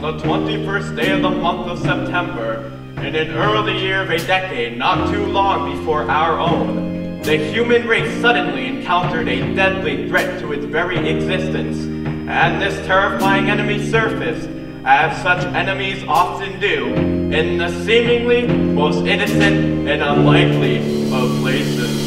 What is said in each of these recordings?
the 21st day of the month of September, in an early year of a decade not too long before our own, the human race suddenly encountered a deadly threat to its very existence, and this terrifying enemy surfaced, as such enemies often do, in the seemingly most innocent and unlikely of places.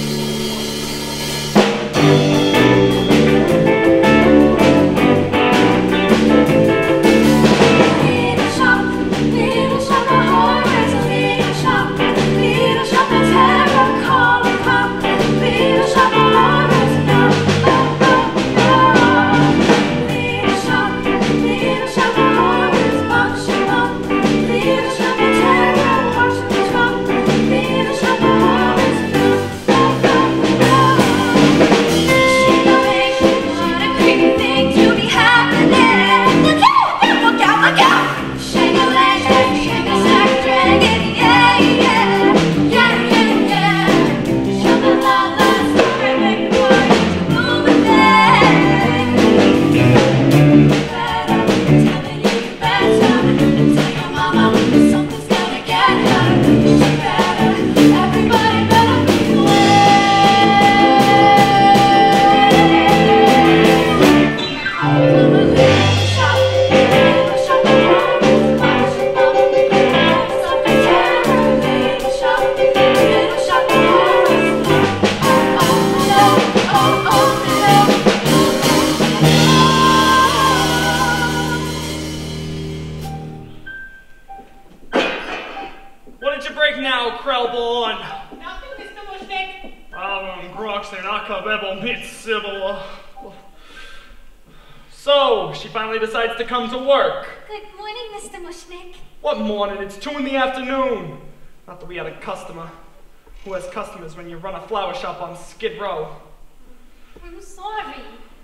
So, she finally decides to come to work. Good morning, Mr. Mushnick. What morning? It's 2 in the afternoon. Not that we had a customer. Who has customers when you run a flower shop on Skid Row? I'm sorry.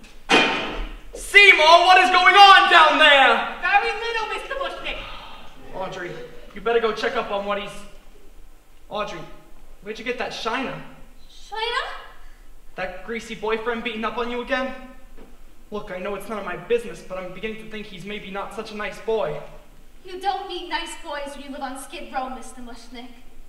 Seymour, what is going on down there? Very little, Mr. Mushnick. Audrey, you better go check up on what he's... Audrey, where'd you get that shiner? Shiner? That greasy boyfriend beating up on you again? Look, I know it's none of my business, but I'm beginning to think he's maybe not such a nice boy. You don't meet nice boys when you live on Skid Row, Mr. Mushnick.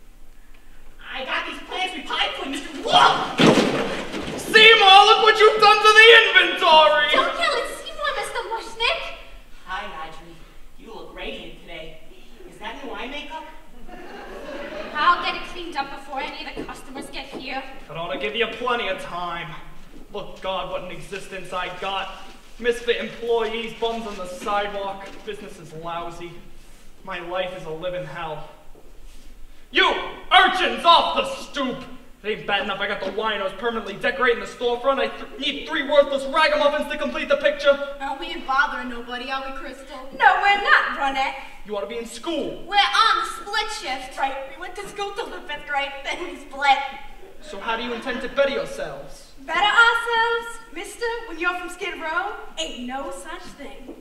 I got these plans replied for, Mr. Whoa! Seymour, look what you've done to the inventory! Don't yell at Seymour, Mr. Mushnick! Hi, Audrey. You look radiant today. Is that new eye makeup? I'll get it cleaned up before any of the customers get here. That ought to give you plenty of time. Look, God, what an existence I got. Misfit employees, bums on the sidewalk. Business is lousy. My life is a living hell. You urchins off the stoop! It ain't bad enough I got the winos permanently decorating the storefront. I need 3 worthless ragamuffins to complete the picture. Oh, we ain't bothering nobody, are we, Crystal? No, we're not, Ronette. You ought to be in school. We're on the split shift. Right, we went to school till the 5th grade, then we split. So how do you intend to better yourselves? Better ourselves, mister, when you're from Skid Row? Ain't no such thing.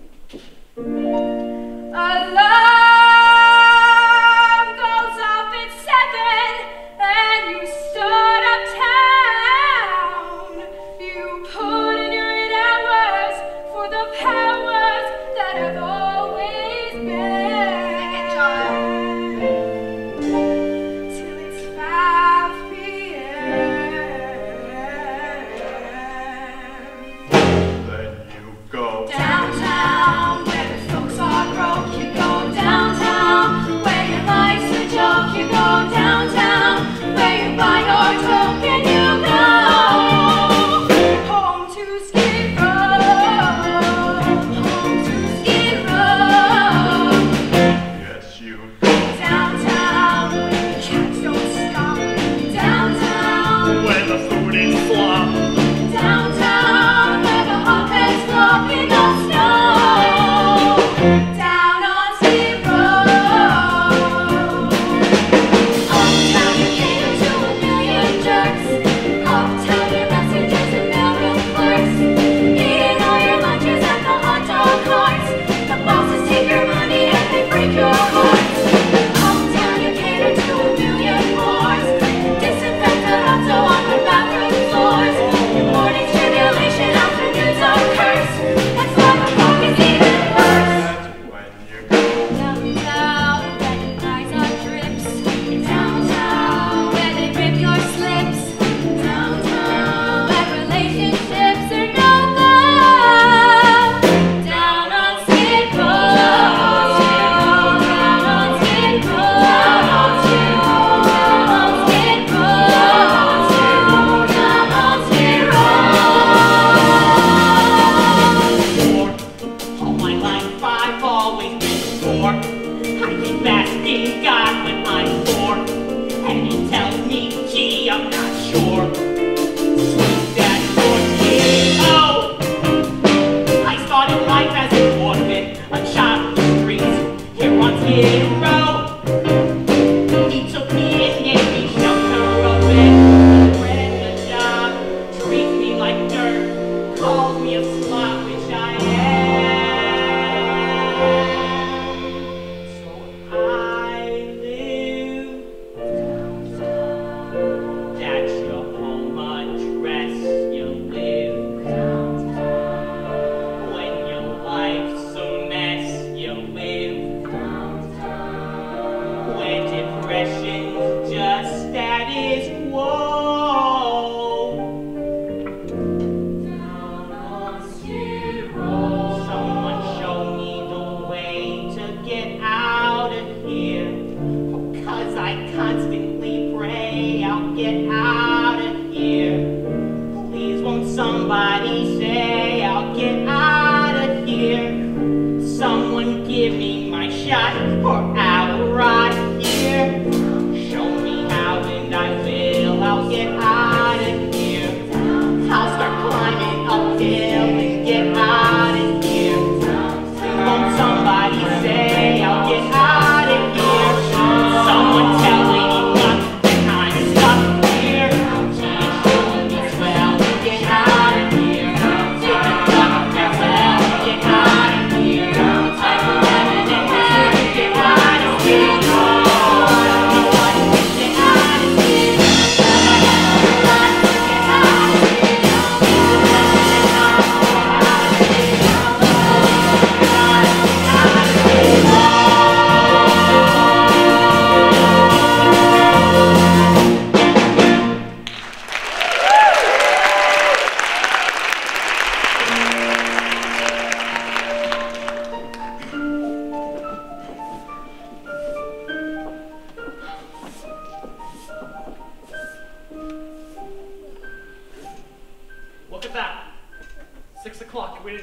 Alarm goes off at 7 and you start uptown. You put in your 8 hours for the powers that have always been. Till it's 5 p.m. Then you go Downtown, where the folks are broke, you go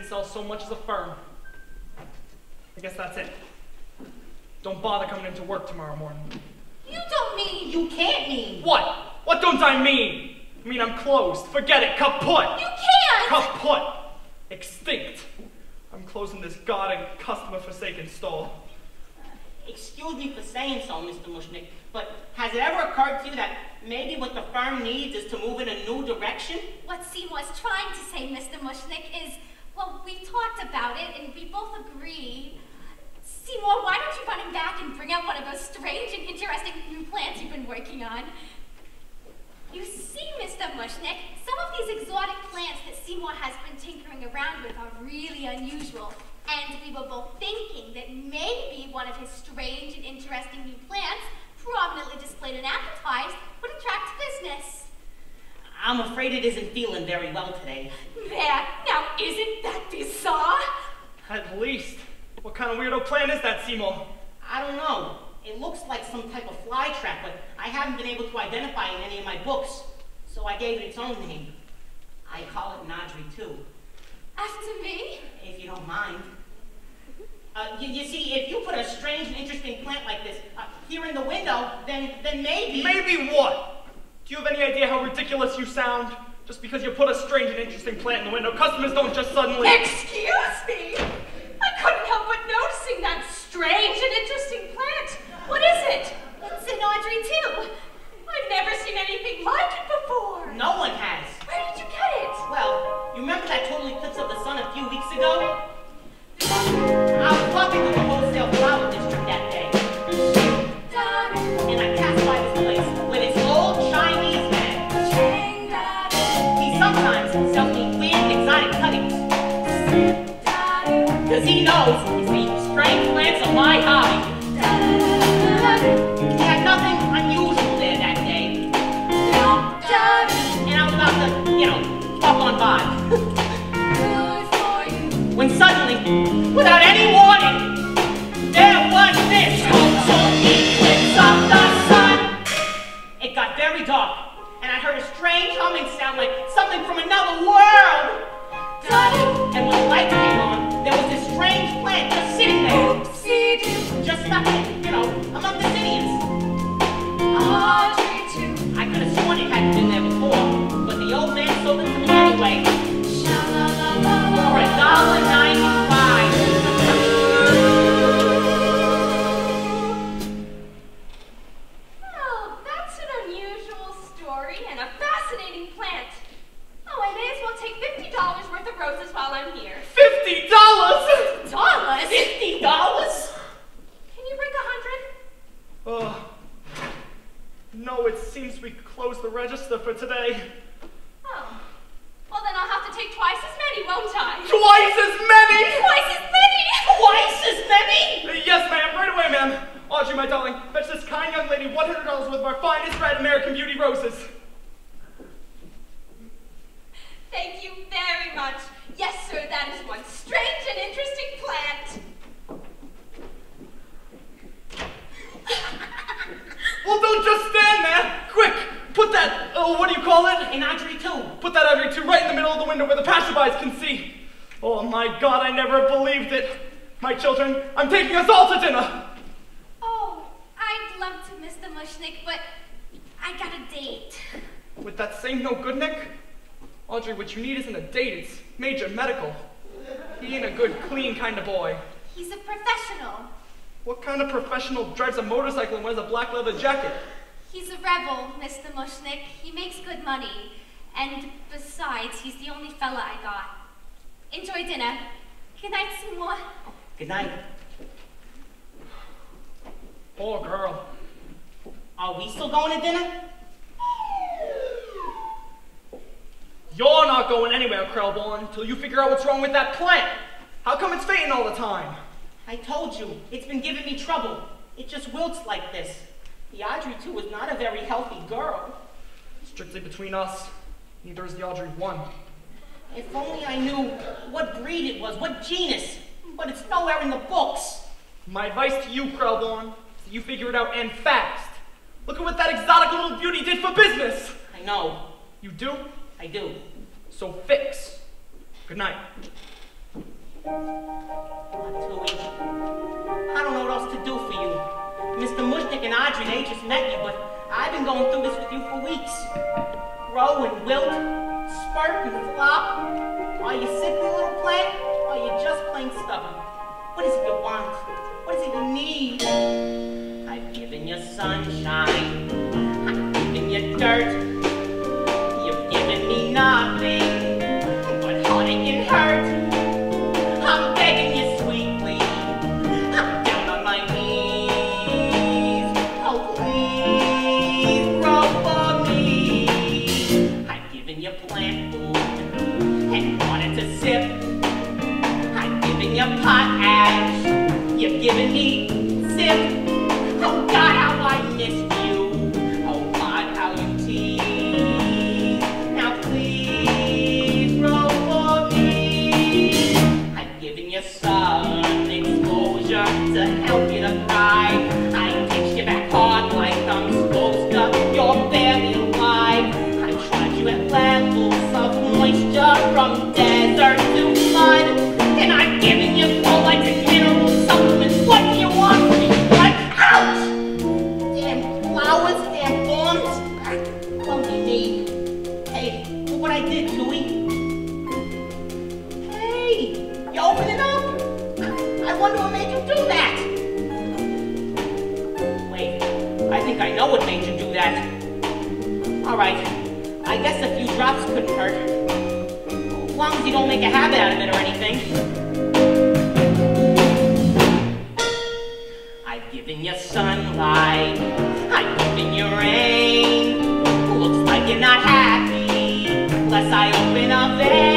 sell so much as a firm. I guess that's it. Don't bother coming into work tomorrow morning. You don't mean... You can't mean... What? What don't I mean? I mean I'm closed. Forget it. Kaput. You can't! Kaput. Extinct. I'm closing this god and customer-forsaken stall. Excuse me for saying so, Mr. Mushnick, but has it ever occurred to you that maybe what the firm needs is to move in a new direction? What Seymour's trying to say, Mr. Mushnick, is, well, we've talked about it and we both agree. Seymour, why don't you run him back and bring out one of those strange and interesting new plants you've been working on? You see, Mr. Mushnick, some of these exotic plants that Seymour has been tinkering around with are really unusual. And we were both thinking that maybe one of his strange and interesting new plants, prominently displayed and advertised, would attract business. I'm afraid it isn't feeling very well today. There, now isn't that bizarre? At least. What kind of weirdo plant is that, Seymour? I don't know. It looks like some type of fly trap, but I haven't been able to identify it in any of my books, so I gave it its own name. I call it Nadri, too. After me? If you don't mind. You see, if you put a strange and interesting plant like this here in the window, then maybe... Maybe what? Do you have any idea how ridiculous you sound? Just because you put a strange and interesting plant in the window, customers don't just suddenly... Excuse me! I couldn't help but noticing that strange and interesting plant. What is it? It's an Audrey, too. I've never seen anything like it before. No one has. Where did you get it? Well, you remember that total eclipse of the sun a few weeks ago? I was walking through the wholesale flower district that day. And I passed by this place with this old Chinese man. He sometimes sells me weird exotic cuttings. Because he knows these strange plants are my hobby. He had nothing unusual there that day. And I was about to, walk on by. When suddenly, without any warning, there was this total eclipse of the sun. It got very dark, and I heard a strange humming sound like something from another world. And when the light came on, there was this strange plant just sitting there. Just stuck, among the Zinnians. I could have sworn it hadn't been there before, but the old man sold it to me anyway. For $1.95. Well, that's an unusual story and a fascinating plant. Oh, I may as well take $50 worth of roses while I'm here. $50? $50? $50? Can you break 100? No, it seems we closed the register for today. Oh. Well, then I'll have to take twice as many, won't I? Twice as many? Twice as many? Twice as many? Yes, ma'am. Right away, ma'am. Audrey, my darling, fetch this kind young lady $100 worth of our finest red American Beauty roses. Thank you very much. Yes, sir, that is one strange and interesting plant. Well, don't just stand there. Quick, put that, what do you call it? An Audrey, too. Put that Audrey, too, right in the middle of the window where the passerbys can see. Oh, my God, I never believed it. My children, I'm taking us all to dinner. Oh, I'd love to, Mr. Mushnick, but I got a date. With that same no good Nick? Audrey, what you need isn't a date, it's major medical. He ain't a good, clean kind of boy. He's a professional. What kind of professional drives a motorcycle and wears a black leather jacket? He's a rebel, Mr. Mushnick. He makes good money. And besides, he's the only fella I got. Enjoy dinner. Good night, Seymour. Good night. Poor girl. Are we still going to dinner? You're not going anywhere, Krellborn, until you figure out what's wrong with that plant. How come it's fading all the time? I told you, it's been giving me trouble. It just wilts like this. The Audrey, too, is not a very healthy girl. Strictly between us, neither is the Audrey 1. If only I knew what breed it was, what genus, but it's nowhere in the books. My advice to you, Krellborn, is that you figure it out and fast. Look at what that exotic little beauty did for business. I know. You do? I do. So fix. Good night. Tui, I don't know what else to do for you. Mr. Mushnick and Audrey, they just met you, but I've been going through this with you for weeks. Grow and wilt, spurt and flop. Are you sickly little plant, or are you just plain stubborn? What is it you want? What is it you need? I've given you sunshine. I've given you dirt. You've given me nothing but heartache and hurt. I'm begging you sweetly. I'm down on my knees. Oh, please grow for me. I've given you plant food and wanted to sip. I've given you pot ash. You've given me zip. Oh God, how I missed you. Oh God, how you tease. Now please grow for me. I've given you sun exposure to help you to thrive. I pitched you back hard like I'm supposed to. You're barely alive. I tried you at levels of moisture from desert to mud. And I've given you folate and mineral supplements. What do you want from me? What? Ouch! Damn flowers, damn thorns. What do you need? Hey, look what I did, Tui. Hey, you opening up? I wonder what made you do that. Wait, I think I know what made you do that. Alright, I guess a few drops couldn't hurt. As long as you don't make a habit out of it or anything. I've given you sunlight. I've given you rain. Looks like you're not happy unless I open a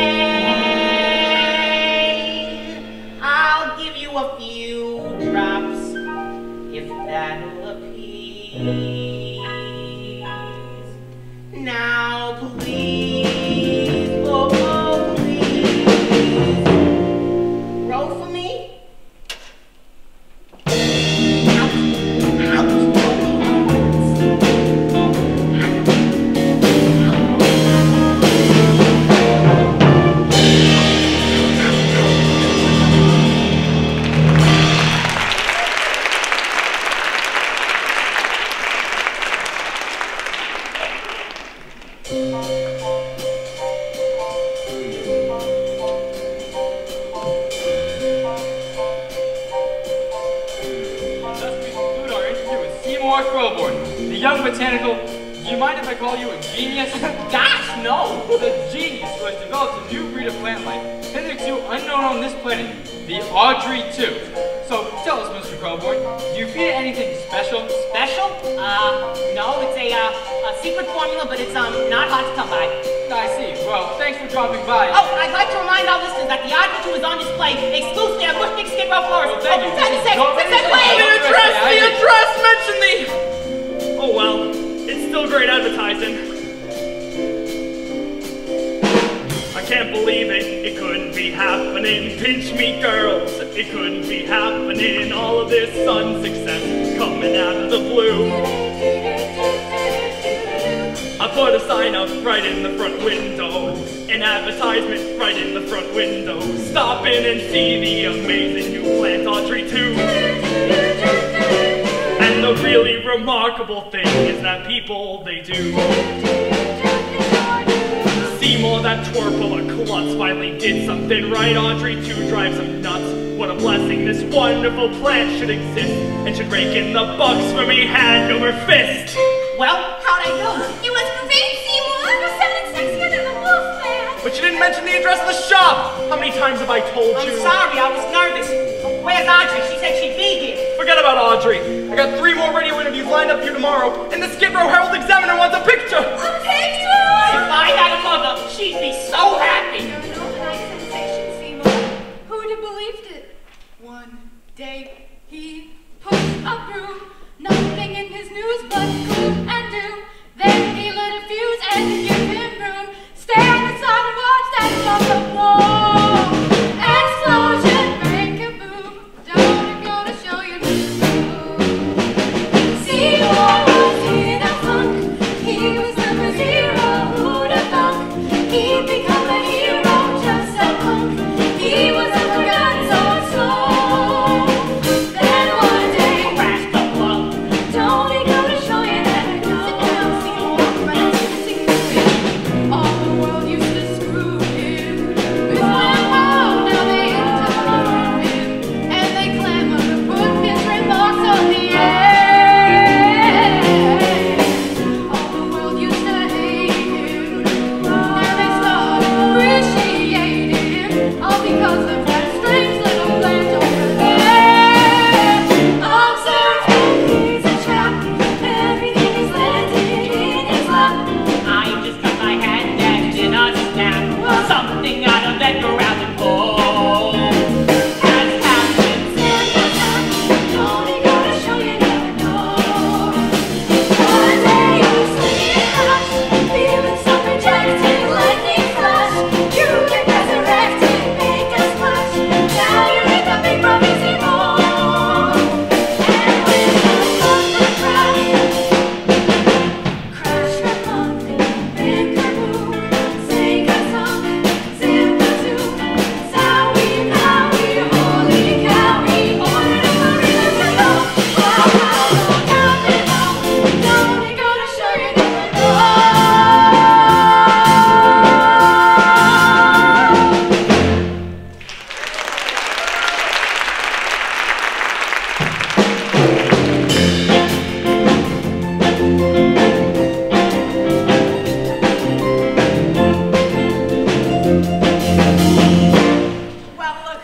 vein. I'll give you a few drops if that'll appease. Now please, oh please, grow for me. Do you mind if I call you a genius? Gosh, no! The genius who has developed a new breed of plant life, hitherto unknown on this planet, the Audrey 2. So tell us, Mr. Crowborn, do you feed it anything special? Special? No, it's a secret formula, but it's not hard to come by. I see. Well, thanks for dropping by. Oh, I'd like to remind our listeners that the Audrey 2 is on display exclusively at Mushnick Skid Row Florist. Well, thank you. The address! Mention the... Oh well, it's still great advertising. I can't believe it, it couldn't be happening. Pinch me girls, it couldn't be happening. All of this sun success coming out of the blue. I put a sign up right in the front window, an advertisement right in the front window. Stop in and see the amazing new plant Audrey 2. And the really remarkable thing is that people, they do. Seymour, that twerp of a klutz, finally did something right. Audrey 2 drives him nuts. What a blessing, this wonderful plant should exist and should rake in the bucks for me hand over fist. Well, how'd I do? It was great, Seymour! You're sounding sexier than the wolf man! But you didn't mention the address of the shop! How many times have I told you? I'm sorry, I was nervous. Where's Audrey? She said she'd be here. Forget about Audrey. I got 3 more radio interviews lined up for you tomorrow, and the Skid Row Herald Examiner wants a picture! A picture! If I had a mother, she'd be so happy. You're an overnight sensation, Seymour. Who'd have believed it? One day he pushed a broom, nothing in his news but gloom and doom. Then he lit a fuse and give him room. Stare at the sun and watch that bubble blow. Explosion, break a boom. Don't gonna show you the truth. Seymour was in a funk. He was number 0. Who'd have thunk? He'd become a hero, just a punk. He was a forgotten.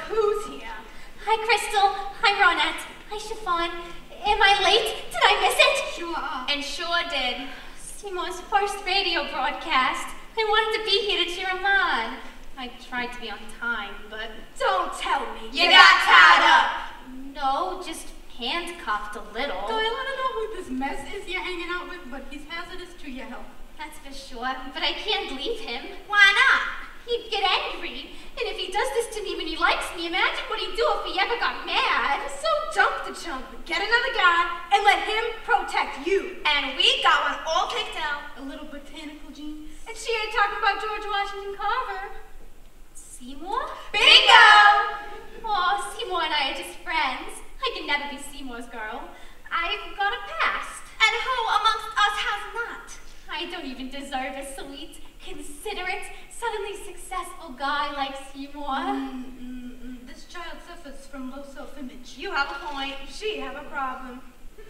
who's here? Hi, Crystal. Hi, Ronette. Hi, Chiffon. Am I late? Did I miss it? Sure are. And sure did. Seymour's first radio broadcast. I wanted to be here to cheer him on. I tried to be on time, but... Don't tell me. You got tied up. No, just handcuffed a little. Doyle, I don't know who this mess is you're hanging out with, but he's hazardous to your health. That's for sure, but I can't leave him. Why not? He'd get angry, and if he does this to me when he likes me, imagine what he'd do if he ever got mad. So jump the chump, get another guy, and let him protect you. And we got one all picked out. A little botanical gene. And she ain't talking about George Washington Carver. Seymour? Bingo! Oh, Seymour and I are just friends. I can never be Seymour's girl. I've got a past. And who amongst us has not? I don't even deserve a sweet, considerate, suddenly successful guy like Seymour. This child suffers from low self-image. You have a point. She have a problem.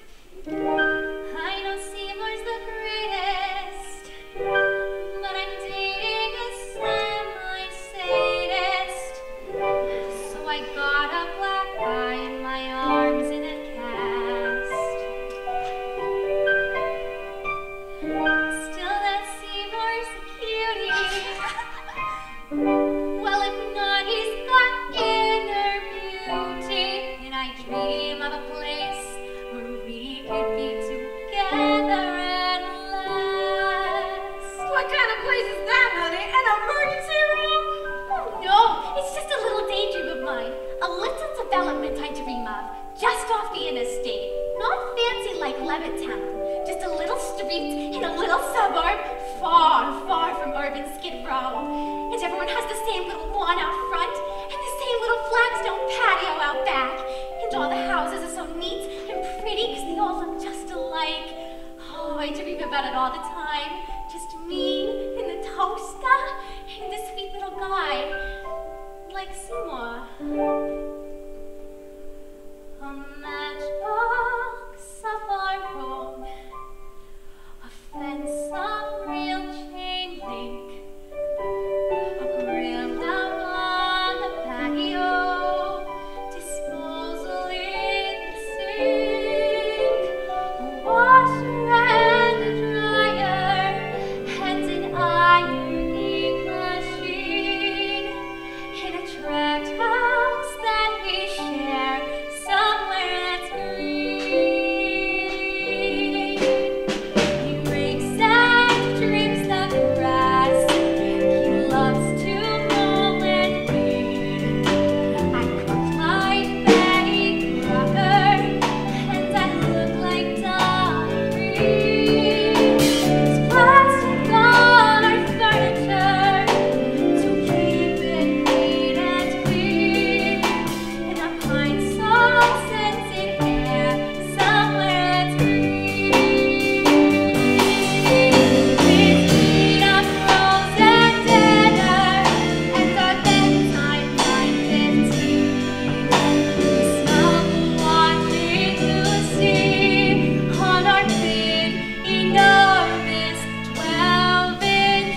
I know Seymour's the greatest, but I'm dating a semi-sadist. So I got a black eye in my arms in a cast. Still, that Seymour's a cutie. Well, if not, he's got inner beauty. And I dream of a place where we could be together at last. What kind of place is that, honey? An emergency room? Oh, no, it's just a little daydream of mine. A little development I dream of, just off the interstate. Not fancy like Levittown, just a little street in a little suburb, far, far from urban Skid Row. And everyone has the same little lawn out front, and the same little flagstone patio out back. And all the houses are so neat and pretty because they all look just alike. Oh, I dream about it all the time. Just me and the toaster and the sweet little guy, like Seymour. A matchbox of our own, a fence of real chain link, a grill out on the patio, disposal in the sink, a washer and a dryer, and an ironing machine, in a tract house that we share somewhere that's green. He rakes and trims the grass. He loves to mow and weed. I cook like Betty Crocker, and I look like Donna Reed. There's plastic on our furniture to keep it neat and clean. And a pine saw scented air somewhere that's green. With meat of rose and dinner, and our bedtime 9:15. We snuggle watching Lucy on our big, enormous 12-inch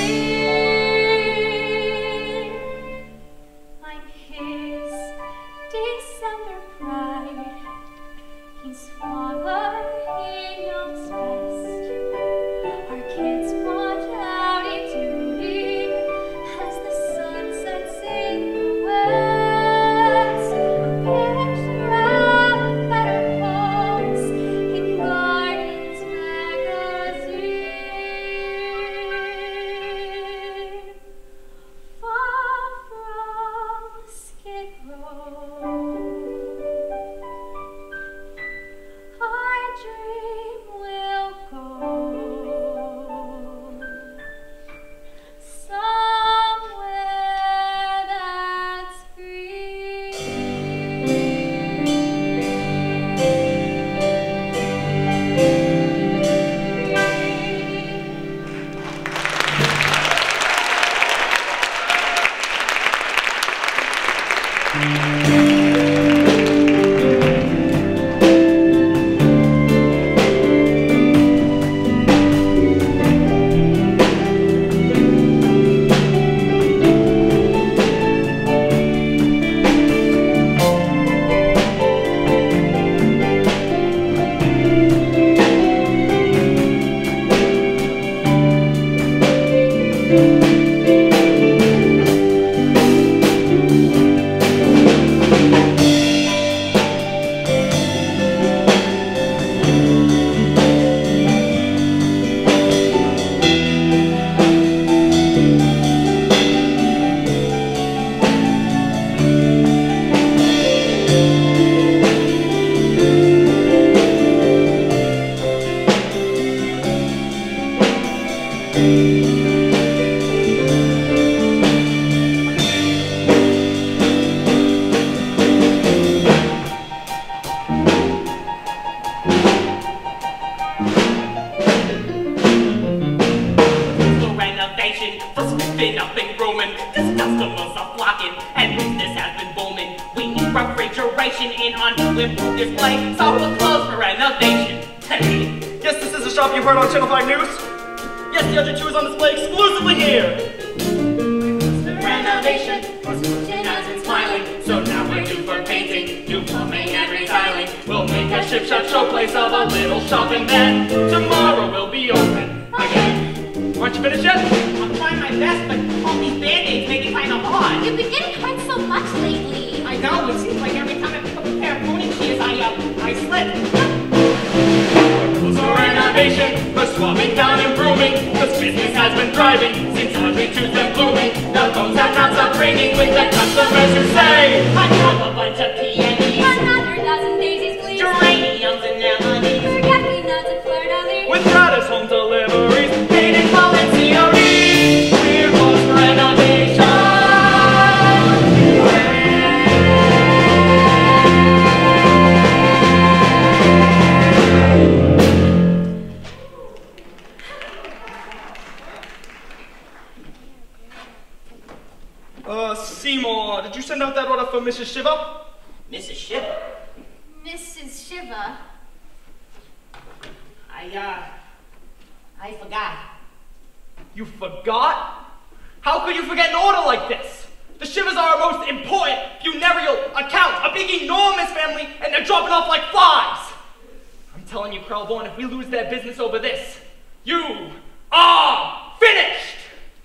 screen. I'm his December pride. He's father, he knows best. Our kids watch out in duty as the sun sets in the west. A picture of better homes in Gardens magazine. Far from Skid Row, I dream we'll go somewhere that's green. fashion in on liberal display, so we'll close for renovation. Yes, this is a shop you've heard on Channel 5 News. Yes, the Archery 2 is on display exclusively here. Renovation, and has been smiling, so now we're due for painting, new plumbing and retiling. We'll make a ship-shop showplace of a little shop, and then tomorrow we'll be open again. Aren't you finished yet? I'm trying my best, but all these band-aids make it kind of hard. You've been getting hurt so much lately. I know, it seems like every time I pick up a pair of pony shears, I slip. So renovation, for swabbing down and brooming, this business has been thriving since Audrey 2's been blooming. The phones have not stopped ringing with the customers who say, I have a bunch of peonies, Another dozen daisies, please. geraniums and anemones, Forget-me-nots and fleur-de-lis. With gratis home deliveries. painted wall and COD. we're closed for renovation. Seymour, did you send out that order for Mrs. Shiva? Mrs. Shiva, Mrs. Shiva. I forgot. You forgot? How could you forget an order like this? The Shivas are our most important funereal account, a big enormous family, and they're dropping off like flies. I'm telling you, Crowborn, if we lose their business over this, you are finished!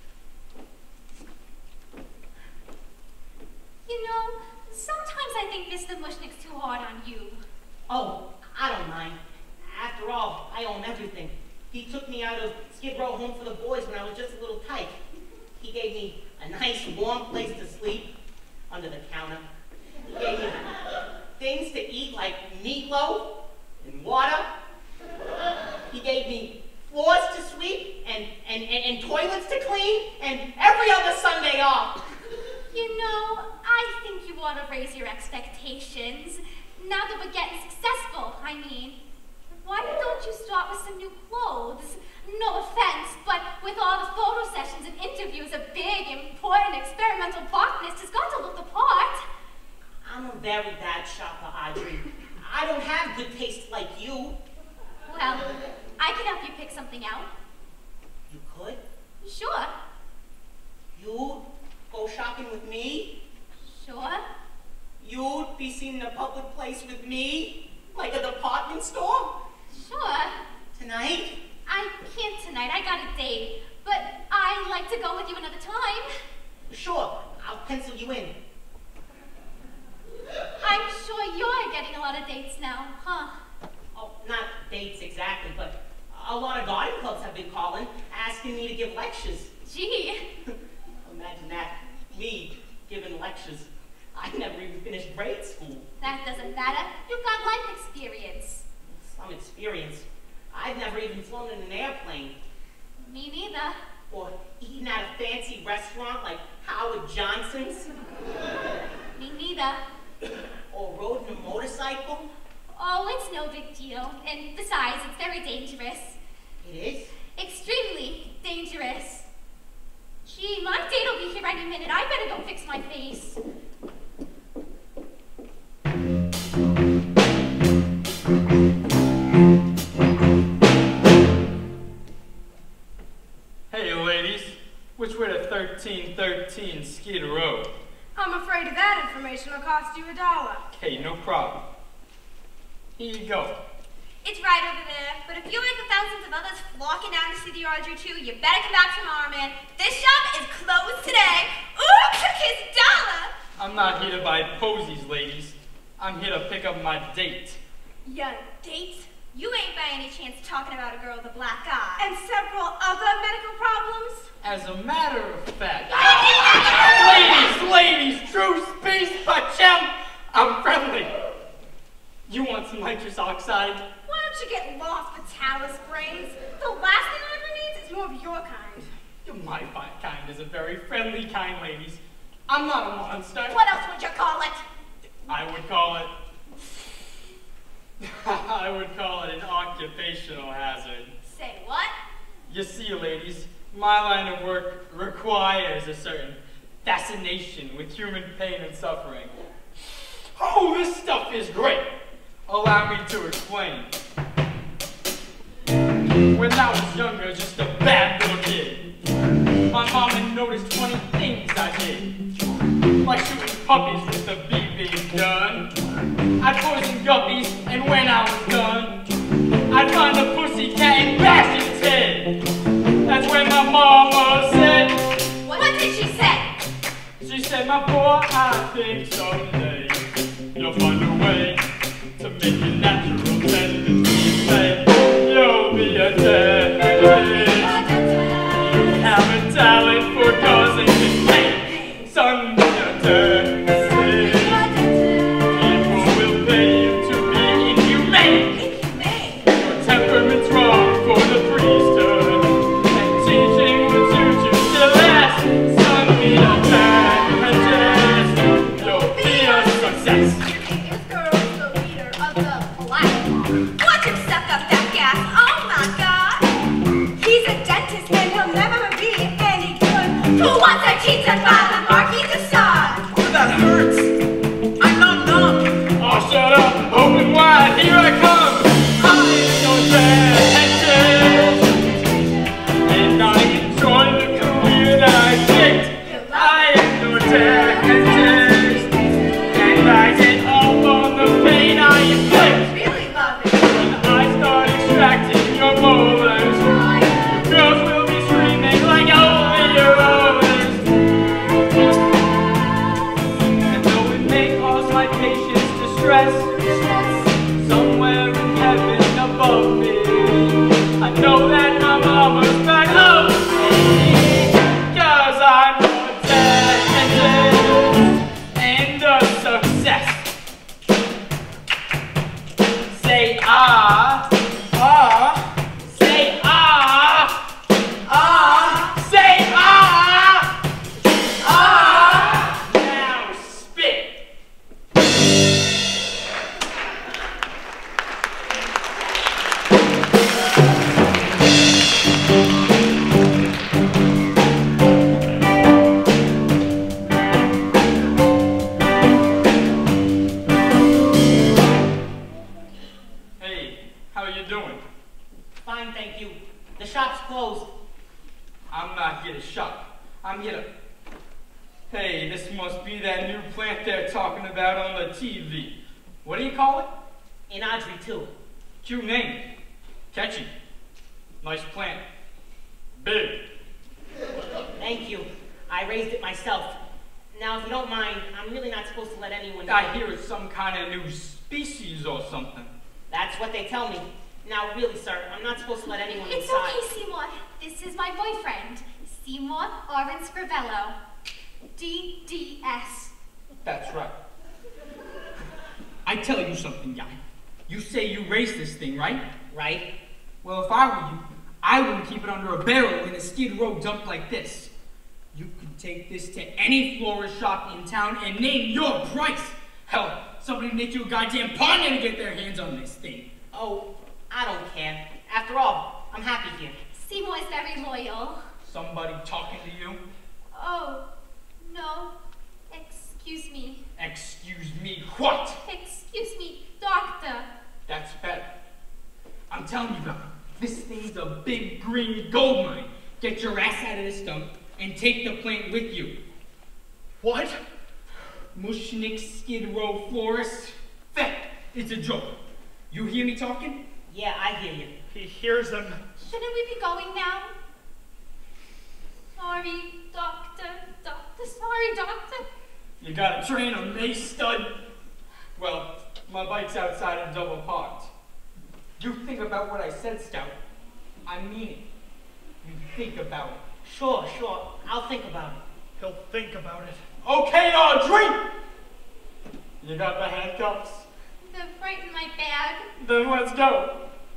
You know, sometimes I think Mr. Mushnick's too hard on you. Oh, I don't mind. After all, I own everything. He took me out of Skid Row home for the boys when I was just a little tyke. He gave me a nice warm place to sleep under the counter. He gave me things to eat like meatloaf and water. He gave me floors to sweep and toilets to clean and every other Sunday off. You know, I think you ought to raise your expectations. Now that we're getting successful, I mean. Why don't you start with some new clothes? No offense, but with all the photo sessions and interviews, a big, important experimental botanist has got to look the part. I'm a very bad shopper, Audrey. I don't have good taste like you. Well, I can help you pick something out. You could? Sure. You'd go shopping with me? Sure. You'd be seen in a public place with me? Like a department store? Sure. Tonight? I can't tonight. I got a date. But I'd like to go with you another time. Sure, I'll pencil you in. I'm sure you're getting a lot of dates now, huh? Oh, not dates exactly, but a lot of garden clubs have been calling, asking me to give lectures. Gee. Imagine that, me giving lectures. I never even finished grade school. That doesn't matter. You've got life experience. Some experience. I've never even flown in an airplane. Me neither. Or eaten at a fancy restaurant like Howard Johnson's. Me neither. Or rode in a motorcycle. Oh, it's no big deal. And besides, it's very dangerous. It is? Extremely dangerous. Gee, my date will be here any minute. I better go fix my face. Hey, ladies. Which way to 1313 Skid Row? I'm afraid that information will cost you $1. Okay, no problem. Here you go. It's right over there, but if you like the thousands of others flocking down to see the Audrey 2, you better come back tomorrow, man. This shop is closed today. Ooh, took his $1. I'm not here to buy posies, ladies. I'm here to pick up my date. Your date? You ain't by any chance talking about a girl with a black eye. And several other medical problems? As a matter of fact... ladies, truce, peace, pachem! I'm friendly. You want some nitrous oxide? Why don't you get lost the Talus brains? The last thing Audrey needs is more of your kind. My kind is a very friendly kind, ladies. I'm not a monster. What else would you call it? I would call it... I would call it an occupational hazard. Say what? You see, ladies, my line of work requires a certain fascination with human pain and suffering. Oh, this stuff is great. Allow me to explain. When I was younger, just a bad little kid, my mom had noticed funny things I did. Like shooting puppies with a BB gun. I'd poison guppies, and when I was done, I'd find a pussy cat and bash its head. That's when my mama said, What did she say? She said, my boy, I think someday you'll find a way to make your natural tendencies play. You'll be a dentist. You have a talent for causing pain. Son, be a dentist. People will pay you to be inhumane. Your temperament's wrong for the priesthood, and teaching will suit you still less. Son, be a dentist. You'll be a success. This girl is the leader of the platform. Watch him suck up that gas. Oh my God. He's a dentist and he'll never be any good. Who wants a pizza by the Marquis de Sade? Oh, that hurts. I'm not numb. Oh, shut up. Open wide. Here I come. I am your dentist. And I enjoy the career that I picked. I am your dentist. And I get off on the pain I inflict. Really love it. When I start extracting your molars, you girls will be screaming like only your owners. And though it may cause my patients distress, somewhere in heaven above me, I know that my mama's back of me. 'Cause I'm a dentist and a success. Say ah, say ah, say ah. Now spit. Hey, how you doing? Fine, thank you. The shop's closed. I'm not here to shop. I'm here to... Hey, this must be that new plant they're talking about on the TV. What do you call it? In Audrey, too. Cute name. Catchy. Nice plant. Big. Thank you. I raised it myself. Now, if you don't mind, I'm really not supposed to let anyone know. I hear it's some kind of new species or something. That's what they tell me. Now, really, sir, I'm not supposed to let anyone It's inside. okay, Seymour. This is my boyfriend, Seymour Oren Scrivello. DDS. That's right. I tell you something, guy. You say you raised this thing, right? Right? Well, if I were you, I wouldn't keep it under a barrel in a skid row dump like this. You could take this to any florist shop in town and name your price. Hell, somebody make you a goddamn partner to get their hands on this thing. Oh, I don't care. After all, I'm happy here. Seymour is very loyal. Somebody talking to you? Oh, no. Excuse me. Excuse me, what? Excuse me, doctor. That's better. I'm telling you, brother, this thing's a big green gold mine. Get your ass out of this dump and take the plant with you. What? Mushnik Skid Row Florist. Feh, it's a joke. You hear me talking? Yeah, I hear you. He hears them. Shouldn't we be going now? Sorry, doctor. Sorry, doctor. You gotta train a mace stud? Well, my bike's outside and double parked. You think about what I said, Scout. I mean it. You think about it. Sure. I'll think about it. He'll think about it. Okay, Audrey! You got the handcuffs? They're right in my bag. Then let's go.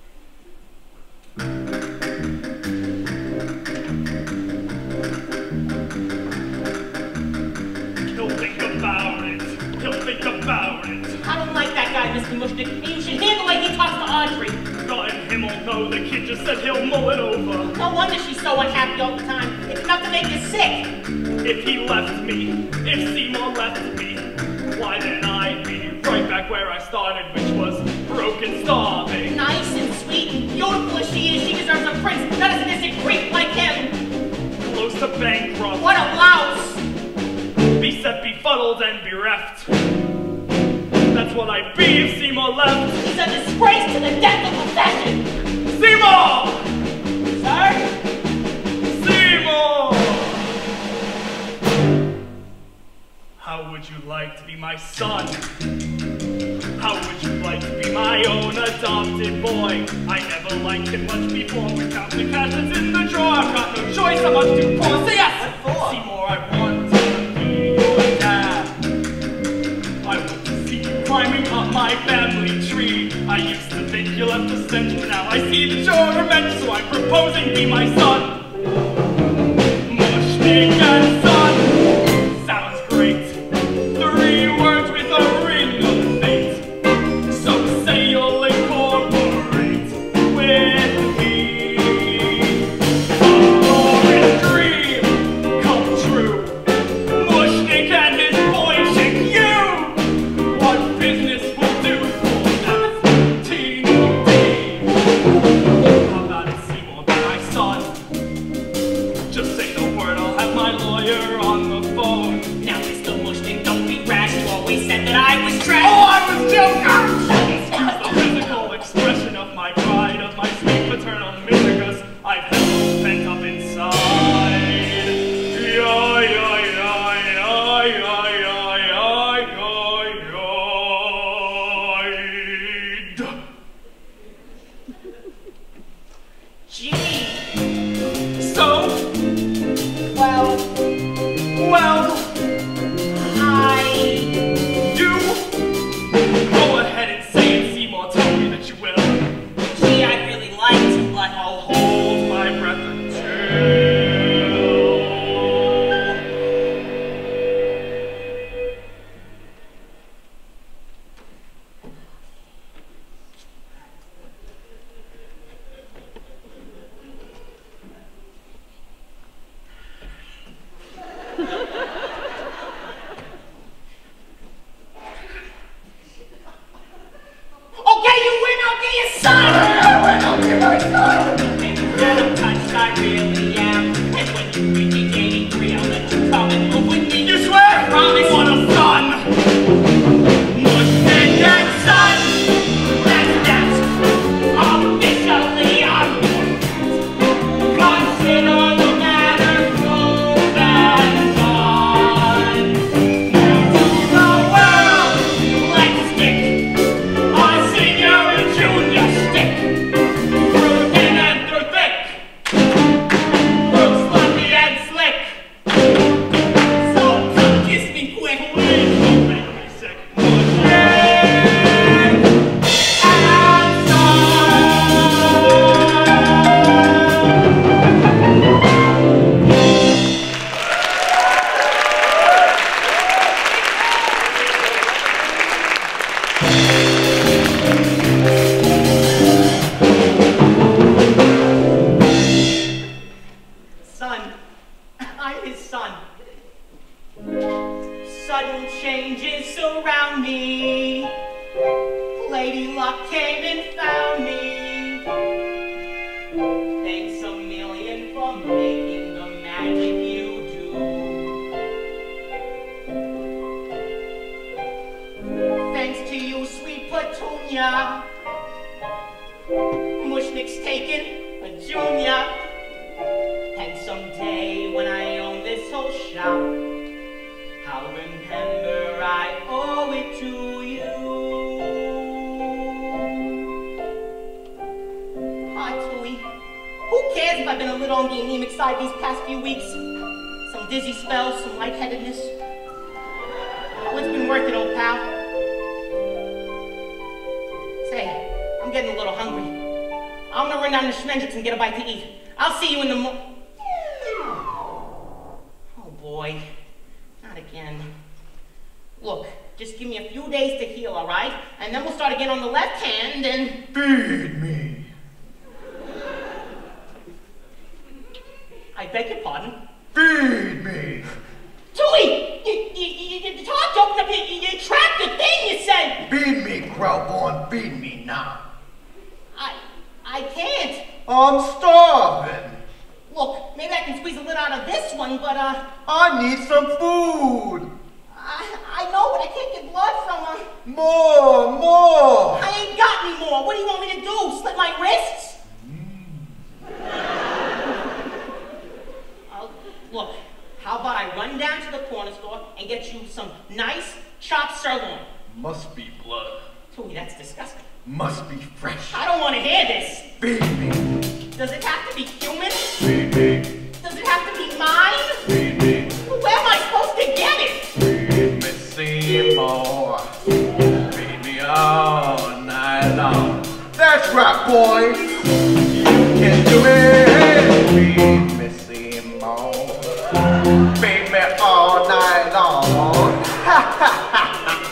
He'll think about it. He'll think about it. I don't like that guy, Mr. Mushnik. You should hear the way he talks to Audrey. God and him will know. The kid just said he'll mull it over. No wonder she's so unhappy all the time. It's enough to make you sick. If he left me, if Seymour left me, why then I'd be right back where I started, which was broke and starving. Nice and sweet, beautiful as she is, she deserves a prince, not a sadistic creep like him. Close to bankrupt. What a louse! Beset, befuddled, and bereft. That's what I'd be if Seymour left. He's a disgrace to the dental profession. Seymour! Sir? Seymour! How would you like to be my son? How would you like to be my own adopted boy? I never liked him much before. Without the cat that's in the drawer, I've got no choice, I must do for. Say yes! Seymour, I want to be your dad. I want to see you climbing up my family tree. I used to think you left a stench, but now I see that you're a mensch, so I'm proposing be my son. Mushnik and son. Sounds great. 3 words with a ring of fate. So say you'll incorporate with me. A glorious dream come true. Mushnik and his boy chick, you. What business will do for that teeny team? How about it, Seymour, be my son? Just say the word, I'll have my lawyer on the phone. Now, Mr. Mushnik, don't be rash. You always said that I was trash. Oh, I was joking! Excuse the physical expression of my pride, of my sweet paternal mischievous. I've held those pent up inside. Gee, So, well, you go ahead and say it, Seymour. Tell me that you will. gee, I'd really like to, but I'll hold my breath until. okay, you win, I'll be your son. Get a touch, I really am. And when you reach age 83, I'll let you come and move with me. You swear? I promise. What a son! Mushnik and son! That's officially on. Consider the matter closed and done. Now to the world, let's stick our senior and junior stick. Through thin and through thick! Through sloppy and slick. So come kiss me quick. Please don't make me sick. Mushnik And son. Son, I'm his son. Sudden changes surround me. Lady Luck came and found me. Thanks a million for making the magic you do. Thanks to you, sweet Petunia. Mushnik's taken a junior. And someday when I own this whole shop, I'll remember I owe it to you. Hi, Tui. Who cares if I've been a little on the anemic side these past few weeks? Some dizzy spells, some lightheadedness. Oh, it's been worth it, old pal. Say, I'm getting a little hungry. I'm gonna run down to Schmendrick's and get a bite to eat. I'll see you in the Oh boy, not again. Look, just give me a few days to heal, all right? And then we'll start again on the left hand and... Feed me. I beg your pardon? Feed me. Tui! You talked, opened up, you trapped the thing, you said! Feed me, Growborn, feed me now. I can't. I'm starving. Look, maybe I can squeeze a little out of this one, but, I need some food. I know, but I can't get blood from, More. I ain't got any more. What do you want me to do? Slit my wrists? Look, how about I run down to the corner store and get you some nice chopped sirloin? Must be blood. Ooh, that's disgusting. Must be fresh. I don't want to hear this. Feed me. Does it have to be human? Feed me. Does it have to be mine? Feed me. Where am I supposed to get it? Feed me, Seymour. Feed me all night long. That's right, boy. You can do it. Feed me, Seymour. Feed me all night long. Ha ha ha.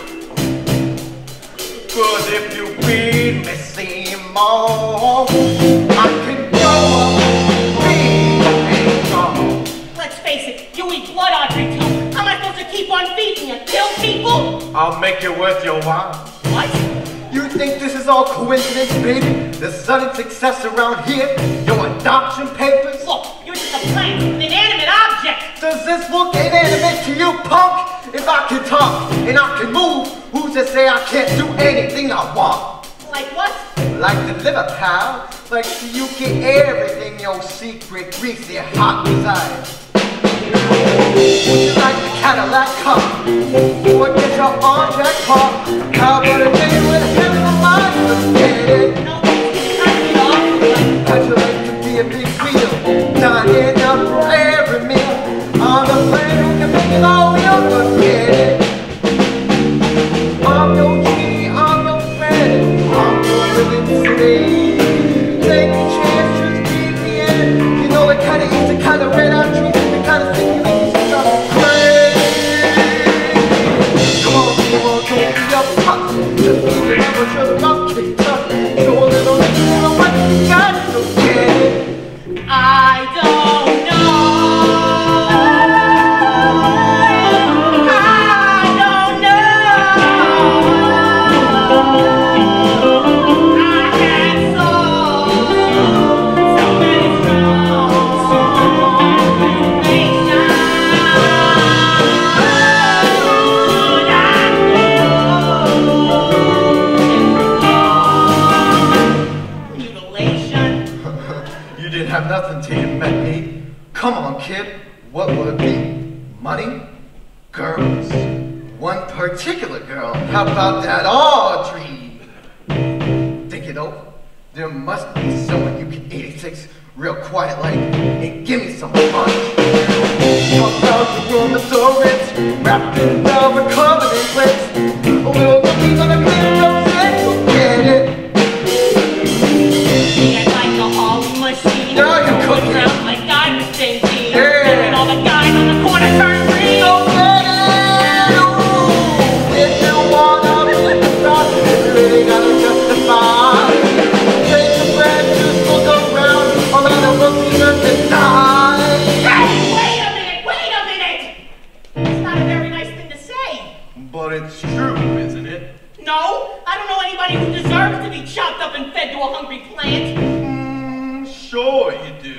Cause if you feed me, Seymour, I can go up, feed and go. Let's face it, you eat blood, Audrey, too. How am I supposed to keep on feeding you? Kill people? I'll make it worth your while. What? You think this is all coincidence, baby? The sudden success around here? Your adoption papers? Look, you're just a plant, an inanimate object. Does this look inanimate to you, punk? If I can talk and I can move, who's to say I can't do anything I want? Like what? Like the liver, pal. Like you get everything your secret, greasy, hot desire. Would you like the Cadillac cup? Or get your arm jackpot? How about a day with him in the mind? Let's get it. No, cut me off. How'd you like to be a big wheel? Dining up for every meal. On the plane who can make it all real, but get it. I'm no genie, I'm no friend. I'm no living slave. Take a chance, just feed me in. You know the kind of eats the kind of red eye trees, the kind of thing you make you stop crazy. Come on, people, don't be uptight. Just keep it up, but you're the rock kick tough. Show a little of what you got, so get it. I don't know. Have nothing till you met me. Come on, kid. What will it be? Money? Girls? One particular girl. How about that, Audrey? Think it over. There must be someone you can 86 real quiet like and give me some fun. Talk about the room of stories, wrapped in velvet covered in plates. A little looking on a clear rose, so get it. Get like a Harley machine. Now you're cooking. Sounds like I'm the same team. Yeah. And all the guys on the corner turn green. So get it. Ooh. If you wanna be the star, you really gotta justify. Take a breath, just look around. All of the rookies are to die. Hey, wait a minute! It's not a very nice thing to say. But it's true, isn't it? No, I don't know anybody who deserves to be chopped up and fed to a hungry plant. Sure you do.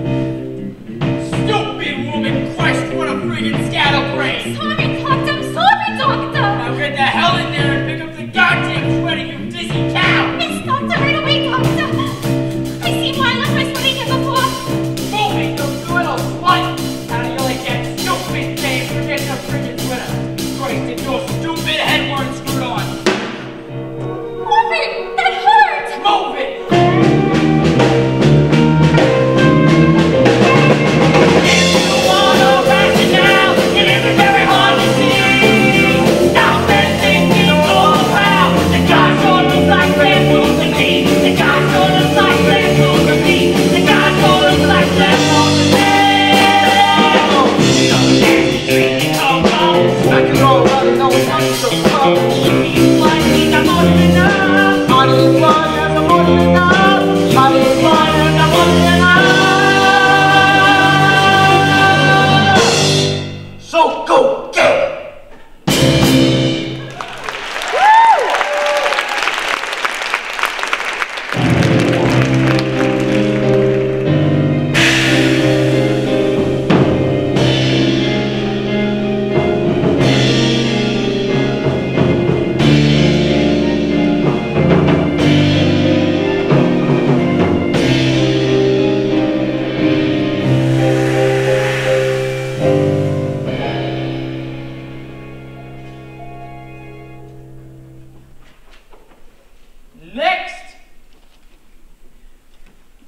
Stupid woman! Christ, what a friggin' scatterbrain! Sorry, Doctor. Sorry, Doctor. Now get the hell in there and pick up the goddamn sweater, you dizzy cow! Miss Doctor, right away, Doctor. I see why I left my sweating here before. Move it, you little slut! How do you like that stupid thing? Forget the friggin' sweater. Christ, if your stupid head weren't screwed on. Move it! That hurt! Move it! It isn't very hard to see. Stop and think it over.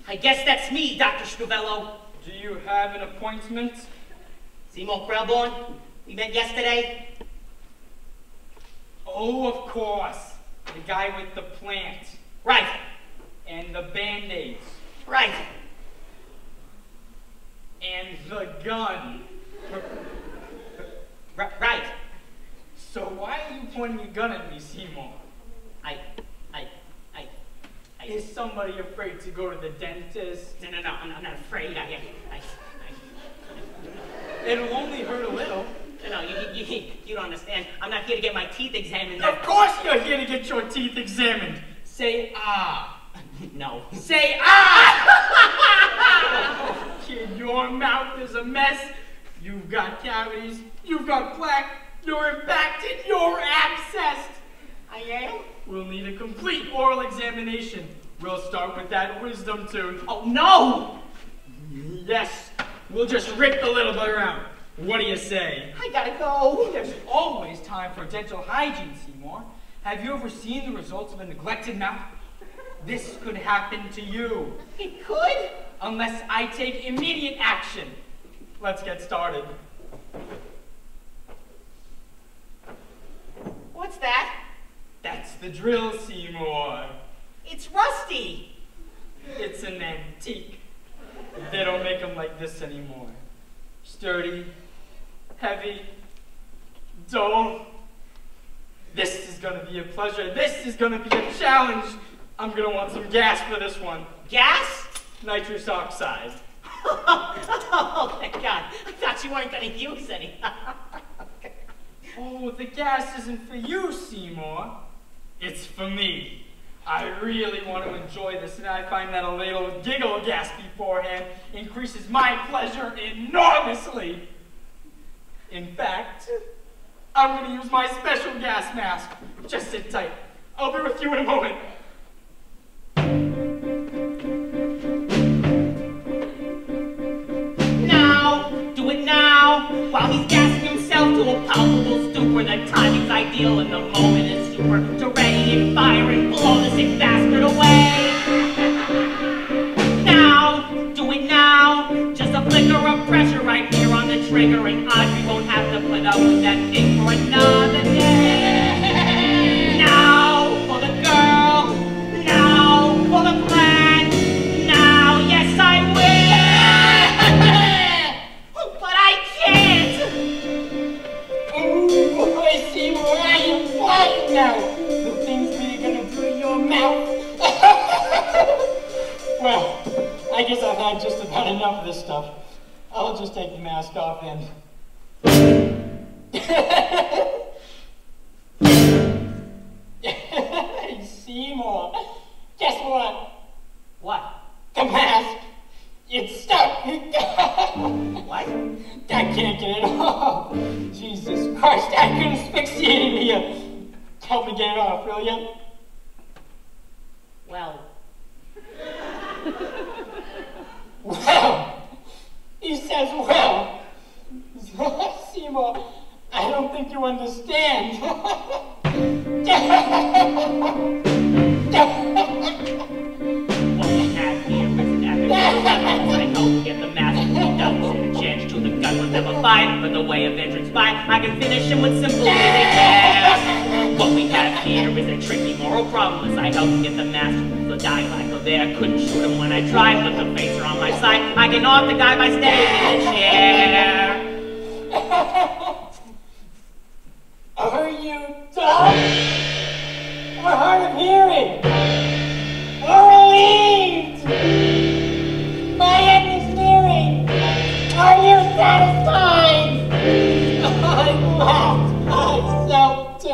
I guess that's me, Dr. Scrivello. Do you have an appointment? Seymour Krelborn, we met yesterday. Oh, of course. The guy with the plant. Right, And the band-aids. right. And the gun. Right. So why are you pointing a gun at me, Seymour? I. Is somebody afraid to go to the dentist? No, I'm not afraid. It'll only hurt a little. No, you don't understand. I'm not here to get my teeth examined. Of course you're here to get your teeth examined. Say ah. No. Say ah! Oh, kid, your mouth is a mess. You've got cavities. You've got plaque. You're impacted. You're abscessed. I am? We'll need a complete oral examination. We'll start with that wisdom tooth. Oh, no! Yes, we'll just rip the little bugger out. What do you say? I gotta go. There's always time for dental hygiene, Seymour. Have you ever seen the results of a neglected mouth? This could happen to you. It could? Unless I take immediate action. Let's get started. What's that? That's the drill, Seymour. It's rusty. It's an antique. They don't make them like this anymore. Sturdy, heavy, dull. This is gonna be a pleasure. This is gonna be a challenge. I'm gonna want some gas for this one. Gas? Nitrous oxide. Oh, thank God. I thought you weren't gonna use any. Oh, the gas isn't for you, Seymour. It's for me. I really want to enjoy this, and I find that a little giggle gas beforehand increases my pleasure enormously. In fact, I'm going to use my special gas mask. Just sit tight. I'll be with you in a moment. Now, do it now, while he's gassing himself to a palpable stupor. The timing's ideal and the moment is super. To ready and fire and blow the sick bastard away. Now, do it now, just a flicker of pressure right here on the trigger, and Audrey won't have to put up with that thing for another day. Now, for the girl, now, for the plan, now, yes I will, but I can't. Oh, boy, Seymour, I am flying now. The things we're gonna do in your mouth. Well, I guess I've had just about enough of this stuff. I'll just take the mask off and... Hey, Seymour, guess what? What? The mask, it's stuck. What? I can't get it off. Jesus Christ, I can asphyxiate it here. Help me get it off, will you? Well, Well, he says well. Seymour, I don't think you understand. what we have here is an epic performance. I hope to get the master who doesn't stand a chance to the gun was never fired, but the way a veteran's by, I can finish him with simple care. What we have here is a tricky moral problem. As I help to get the master who's the dialect of there. Couldn't shoot him when I tried, but the fates are on my side. I can off the guy by staying in the chair. Are you dumb? Or hard of hearing? Or relieved? My head is hearing. Are you satisfied? I laughed myself to...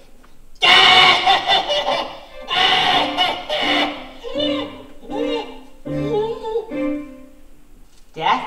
Death?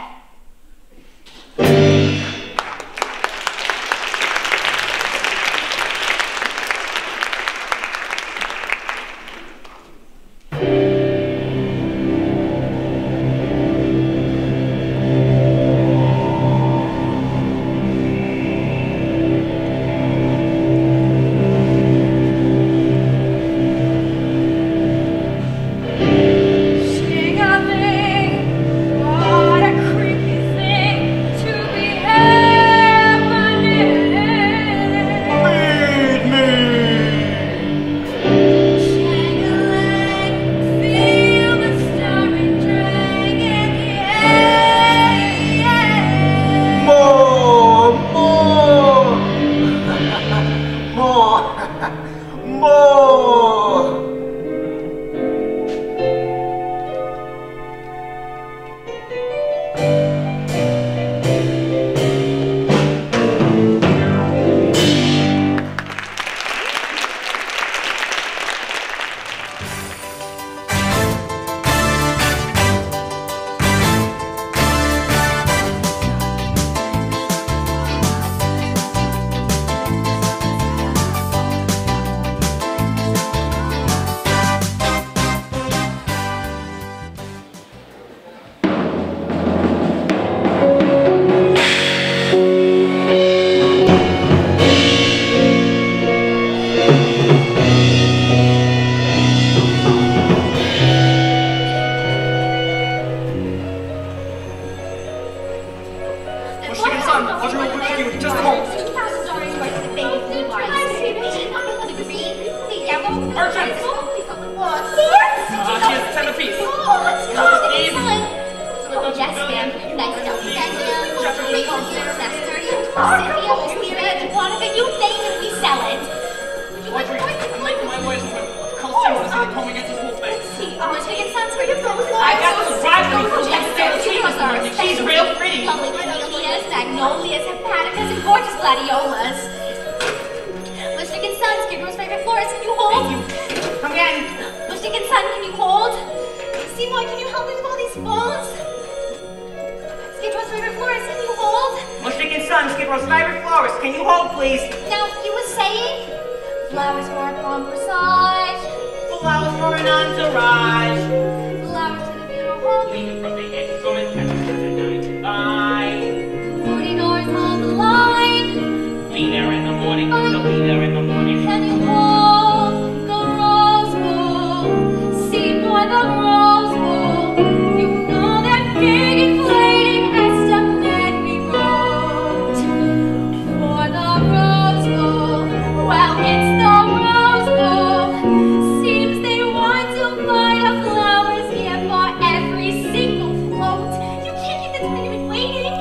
Urgent! What? Here's 10 apiece. Oh, let's go. Please. Oh, yes, ma'am. Nice to meet you. Maple Chester. Cynthia was clear and Monica, you name it, we sell it. Audrey, I'm late for my wedding. Call Simmons and call me against his whole face. Michigan Suns for your phone. I got those rivalry for She's real pretty. Lovely camellias, magnolias, hepaticas, and gorgeous gladiolas. Michigan Suns, Gabriel's favorite florist, can you hold? Thank you. Come again. Michigan Sun, can you hold? Seymour, can you help me with all these phones? Gabriel's favorite florist, can you hold? Michigan Sun, Gabriel's favorite florist, can you hold, please? Now, you were saying? Flowers for a prom corsage. Flowers for an entourage. Flowers to the funeral. Leaving from the excellent temperature tonight. Bye. $40 on the line. Be there in the morning. They'll be there in the morning. Can you hold the rose bowl? Seymour, the rose bowl. You know that big inflating estimate we wrote for the rose bowl. Well, it's the rose bowl. Seems they want to buy the flowers here for every single float. You can't keep this many women waiting.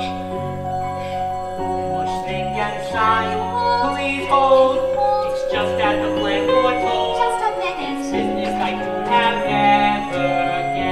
Mushnick and Shine, please hold. It's just at the plant foretold. Just a minute. Business like you have ever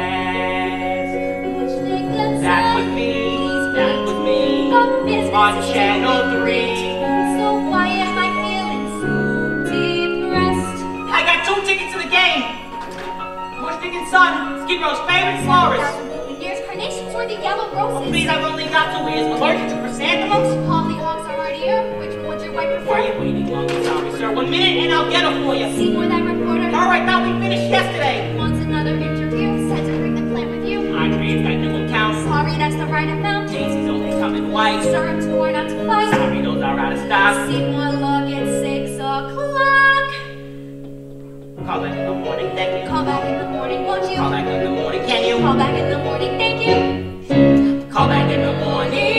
guessed. That with me, on Channel 3. So why am I feeling so depressed? I got 2 tickets to the game. Mushnick and Son, Skid Row's favorite florist. There's carnations or the yellow roses. Please, I've only got 2 ears. Allergic to chrysanthemums? Hollyhocks are right here. Which one would your wife prefer? Why are you waiting long? Sorry, sir. 1 minute and I'll get her for you. Seymour, that reporter. All right, thought we finished yesterday. Wants another interview. Said to bring the plant with you. Audrey, it's got new accounts. Sorry, that's the right amount. Daisies only come in white. Sir, I'm too worn out to fight. Sorry, those are out of stock. Seymour, look, it's 6 o'clock. Call back in the morning, thank you. Call back in the morning, won't you? Call back in the morning, can you? Call back in the morning, thank you. Call back in the morning.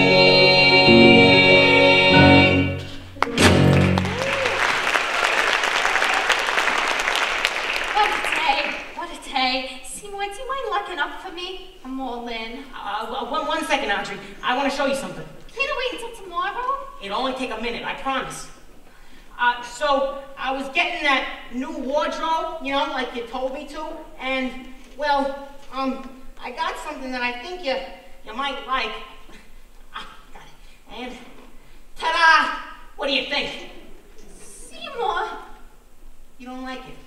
What a day. Seymour, do you mind locking up for me? I'm all in. One second, Audrey. I want to show you something. Can't I wait until tomorrow? It'll only take a minute, I promise. So, I was getting that new wardrobe, you know, like you told me to, and, well, I got something that I think you might like. Got it. And, ta-da! What do you think? Seymour, You don't like it?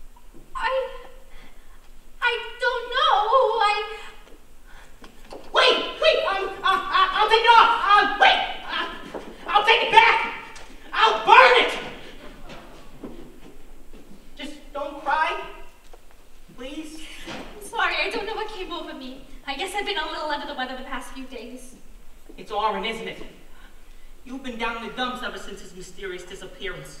I don't know. Wait! I'll take it off! Wait! I'll take it back! I'll burn it! Just don't cry. Please? I'm sorry, I don't know what came over me. I guess I've been a little under the weather the past few days. It's Orrin, isn't it? You've been down in the dumps ever since his mysterious disappearance.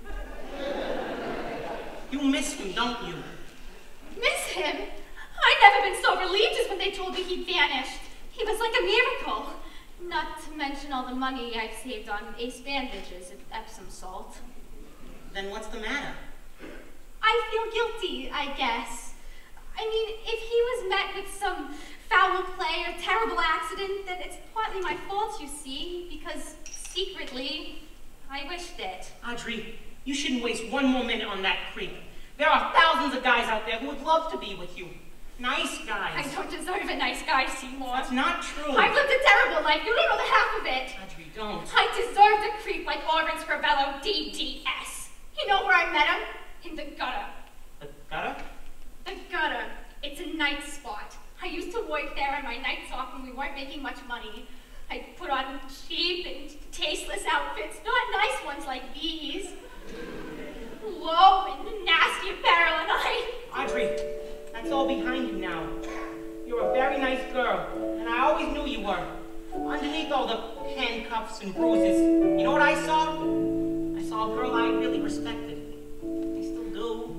You miss him, don't you? Miss him? I'd never been so relieved as when they told me he'd vanished. He was like a miracle. Not to mention all the money I've saved on ace bandages and Epsom salt. Then what's the matter? I feel guilty, I guess. I mean, if he was met with some foul play or terrible accident, then it's partly my fault, you see, because secretly, I wished it. Audrey, you shouldn't waste 1 more minute on that creep. There are thousands of guys out there who would love to be with you. Nice guys. I don't deserve a nice guy, Seymour. That's not true. I've lived a terrible life. You don't know the half of it. Audrey, don't. I deserved a creep like Orrin Scrivello, DDS. You know where I met him? In the gutter. The gutter? The gutter. It's a night spot. I used to work there on my nights off when we weren't making much money. I'd put on cheap and tasteless outfits, not nice ones like these. Low and nasty apparel, and Audrey, that's all behind you now. You're a very nice girl, and I always knew you were. Underneath all the handcuffs and bruises, you know what I saw? I saw a girl I really respected. I still do.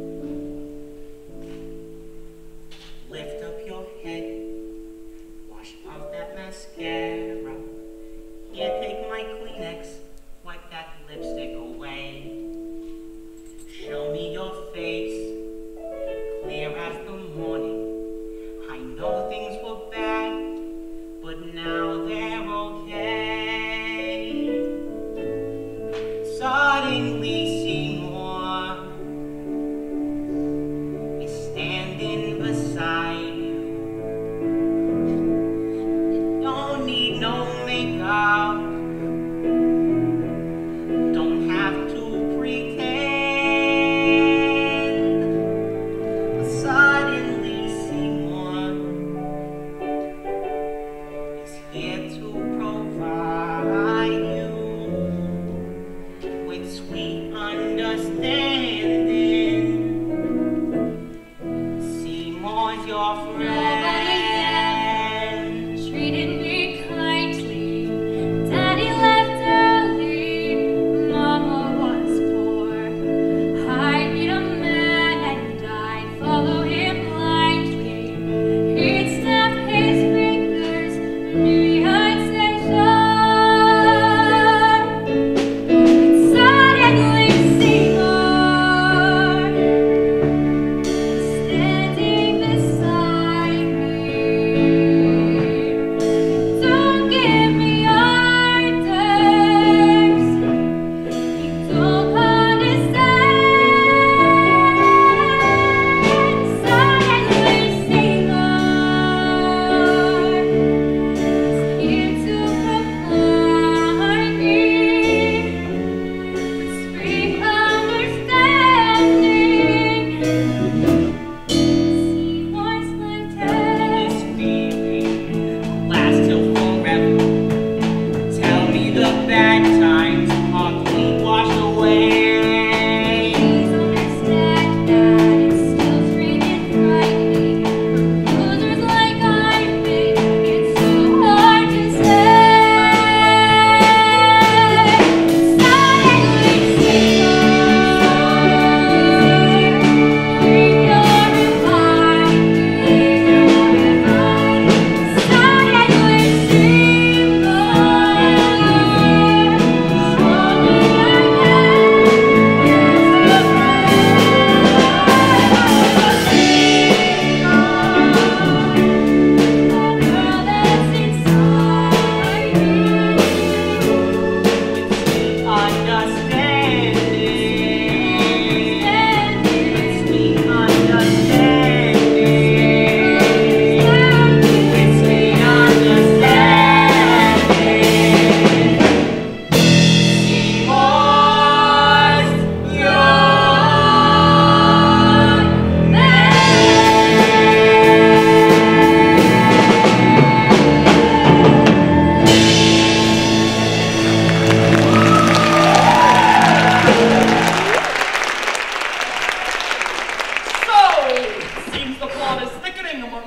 Lift up your head, wash off that mascara. Here, take my Kleenex, wipe that lipstick away. Show me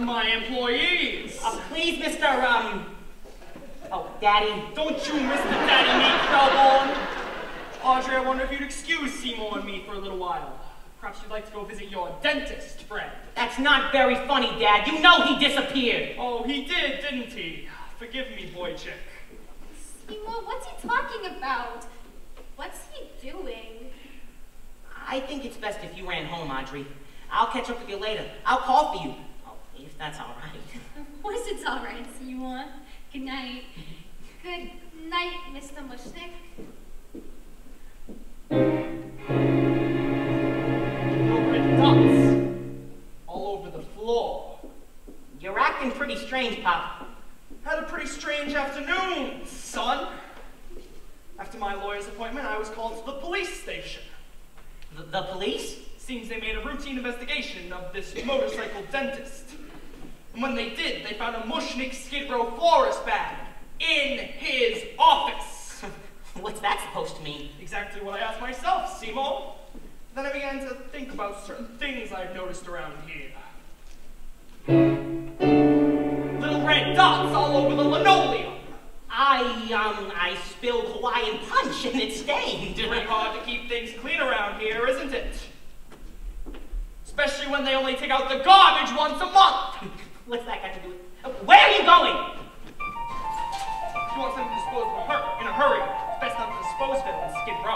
my employees. Please, Mr. Oh, Daddy. Don't you Mr. Daddy me, Crowborn. Audrey, I wonder if you'd excuse Seymour and me for a little while. Perhaps you'd like to go visit your dentist friend. That's not very funny, Dad. You know he disappeared. Oh, he did, didn't he? Forgive me, boy chick. Seymour, what's he talking about? What's he doing? I think it's best if you ran home, Audrey. I'll catch up with you later. I'll call for you. Oh, if that's all right. Of course it's all right, Seymour. Good night. Good night, Mr. Mushnick. Little red dots all over the floor. You're acting pretty strange, Pop. Had a pretty strange afternoon, son. After my lawyer's appointment, I was called to the police station. The police? Seems they made a routine investigation of this motorcycle dentist. And when they did, they found a Mushnick Skid Row florist bag in his office. What's that supposed to mean? Exactly what I asked myself, Seymour. Then I began to think about certain things I've noticed around here. Little red dots all over the linoleum. I spilled Hawaiian punch and it stained. Pretty hard to keep things clean around here, isn't it? Especially when they only take out the garbage once a month. What's that got to do with... Where are you going? If you want something to dispose of in a hurry, it's best not to dispose of it on Skid Row.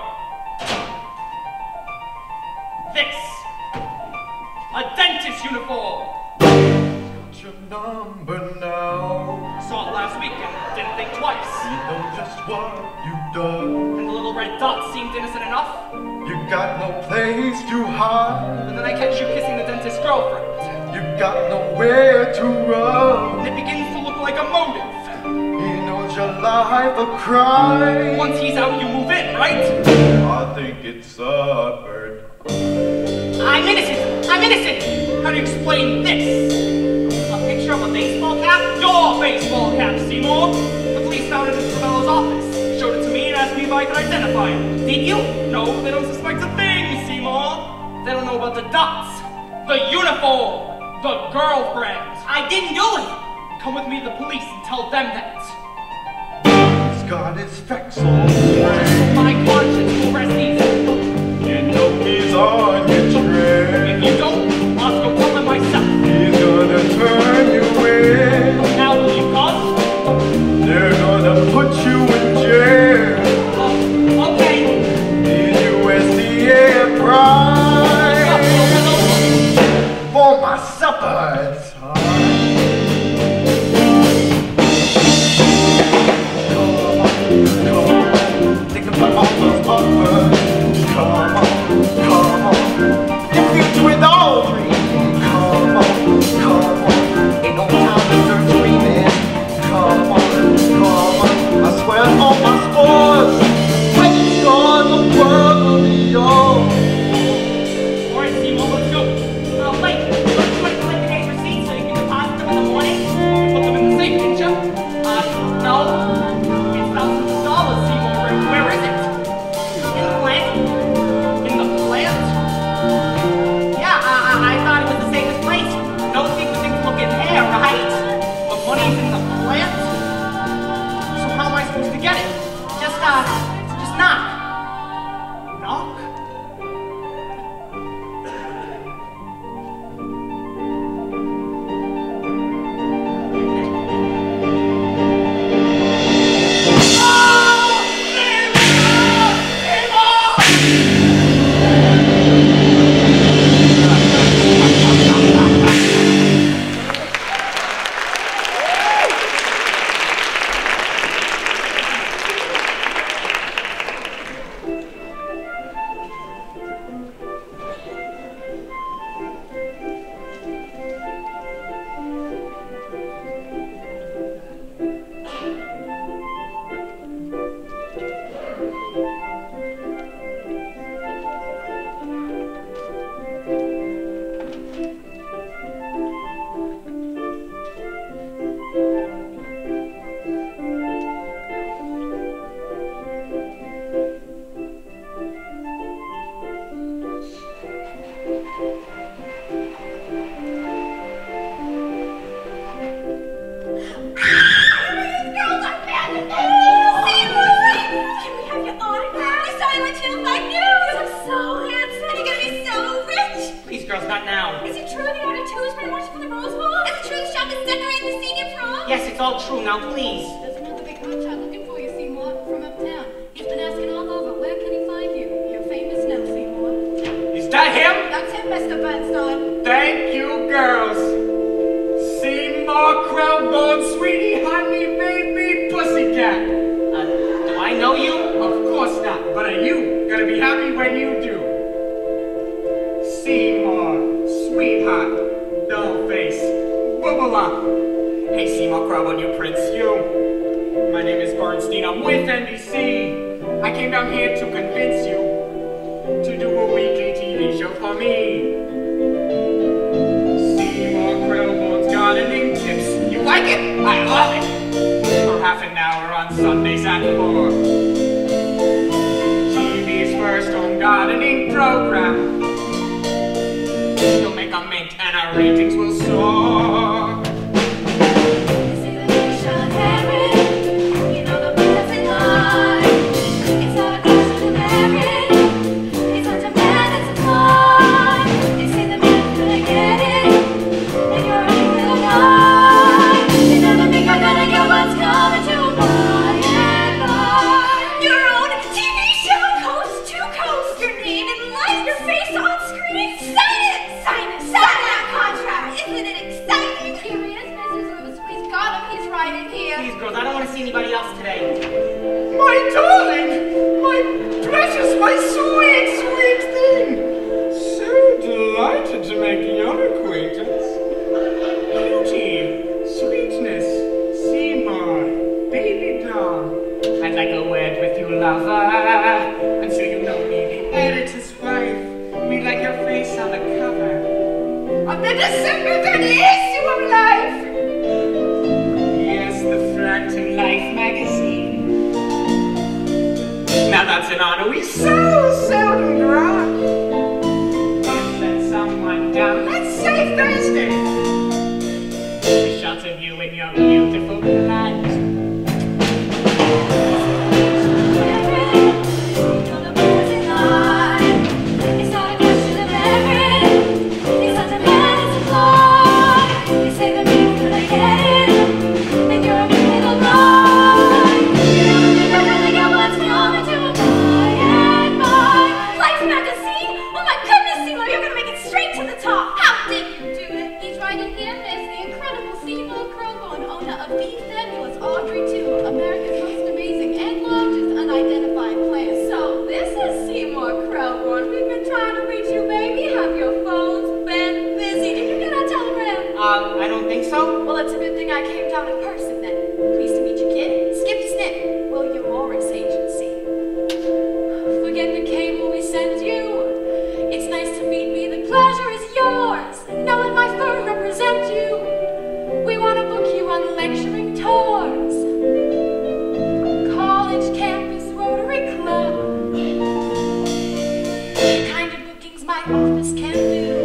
This. A dentist uniform. Got your number now. Saw it last week and didn't think twice. We know just what you've done. And the little red dot seemed innocent enough. You got no place to hide. And then I catch you kissing the dentist's girlfriend. You got nowhere to run. And it begins to look like a motive. He knows your life a crime. Once he's out, you move in, right? I think it's a bird. I'm innocent! I'm innocent! How do you explain this? A picture of a baseball cap? Your baseball cap, Seymour. The police found it in Mr. Mello's office. Showed it to me and asked me if I could identify it. Did you? No, they don't suspect a thing, Seymour. They don't know about the dots, the uniform, the girlfriend. I didn't do it! Come with me to the police and tell them that. He's got his facts all straight. My conscience will rest easy. You know he's on your trail. If you don't, I'll go tell them myself. He's gonna turn you in. Now will you come? They're gonna put you in jail. Okay. The USDA pride. For my supper time. Come on, think about all those not now. Is it true the order 2 is brainwashing for the Rose Bowl? Is it true the shop is decorating the senior prom? Yes, it's all true. Now, please. There's another big hotshot looking for you, Seymour, from uptown. He's been asking all over, where can he find you? You're famous now, Seymour. Is that him? That's him, Mr. Bernstein. Thank you, girls. Seymour Crowbone, sweetie, honey, baby, pussycat. Do I know you? Of course not, but are you gonna be happy when you do? Seymour, sweetheart, doll face, bubble. Hey, Seymour Crowbone, you prince, you. My name is Bernstein, I'm with NBC. I came down here to convince you to do a weekly TV show for me. Seymour Crowbone's gardening tips. You like it? I love it. For half an hour on Sundays at 4. TV's first home gardening program. You'll make a mint and our ratings will soar. I don't want to see anybody else today. My darling! My precious, my sweet, sweet thing! So delighted to make your acquaintance. Beauty, sweetness, Seymour, baby doll. I'd like a word with you, lover. And so you know me, the editor's wife. We'd like your face on the cover of the December 30th issue of Life. The Front of Life magazine. Now that's an honor we so seldom grant. Let someone down, let's say Thursday. The shots of you in your beautiful plant. I don't think so. Well, it's a good thing I came down in person then. Pleased to meet you, kid. Skip Snip, William Morris Agency. Forget the cable we sent you. It's nice to meet me. The pleasure is yours. Now let my firm represent you. We want to book you on lecturing tours. College, campus, Rotary Club. The kind of bookings my office can do.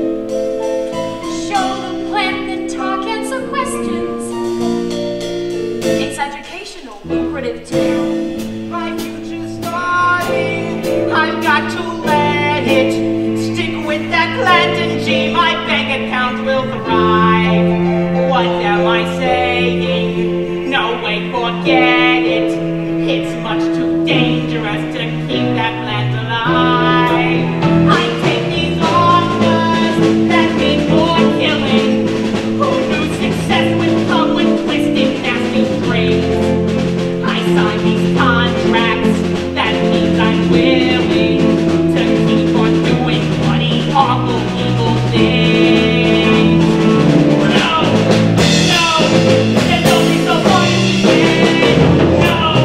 Educational, lucrative too. My future's starting. I've got to let it stick with that Clanton G. My bank account will thrive. What am I saying? No way, forget it. It's much too dangerous to keep that plant alive. I take these offers that mean more killing. Who knew success would come with twisted, nasty strings? I sign these contracts, that means I'm willing to keep on doing funny, awful, evil things. No, there's only so far you can get. No,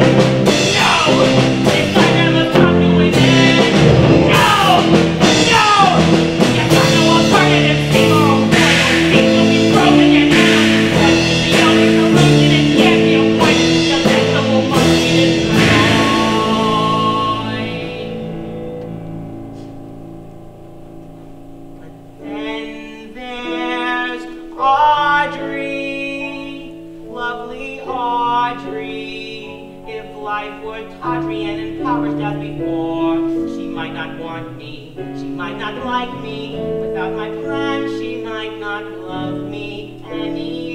if I never stop doing it. No, you got no alternative, Seymour. Things will be broken and that's the only solution. It can't be avoided. The festival must be destroyed. But then like me. Without my plan, she might not love me anymore.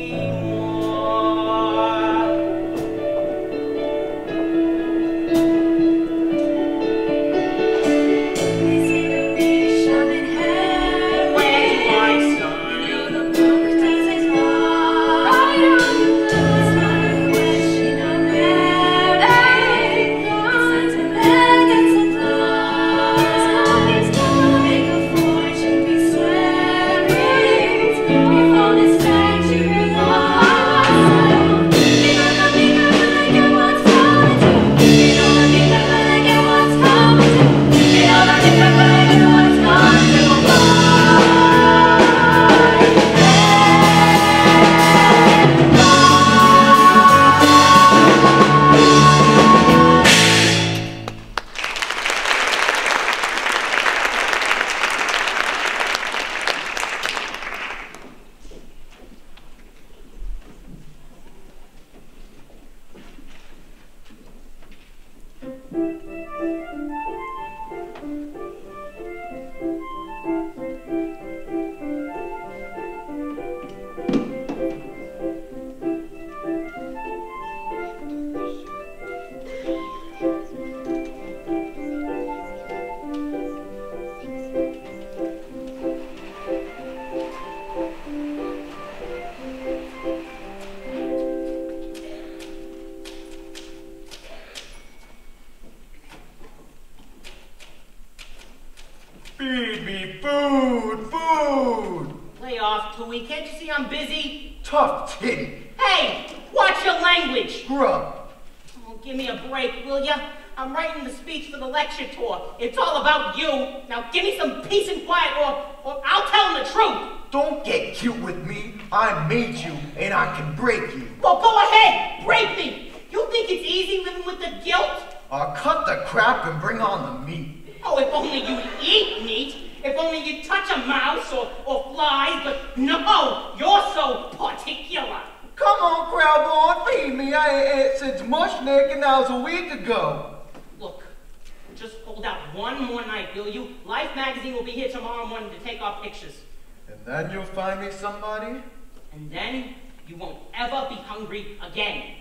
Feed me food, food! Lay off, Tooey. Can't you see I'm busy? Tough titty. Hey, watch your language. Grub. Oh, give me a break, will ya? I'm writing the speech for the lecture tour. It's all about you. Now give me some peace and quiet or I'll tell them the truth. Don't get cute with me. I made you, and I can break you. Well, go ahead. Break me. You think it's easy living with the guilt? I'll cut the crap and bring on the meat. Oh, if only you'd eat meat. If only you'd touch a mouse or flies, but no, you're so particular. Come on, crowd boy, feed me. I ain't ate since Mushnick, and that was a week ago. Look, just hold out one more night, will you? Life magazine will be here tomorrow morning to take our pictures. And then you'll find me somebody? And then you won't ever be hungry again.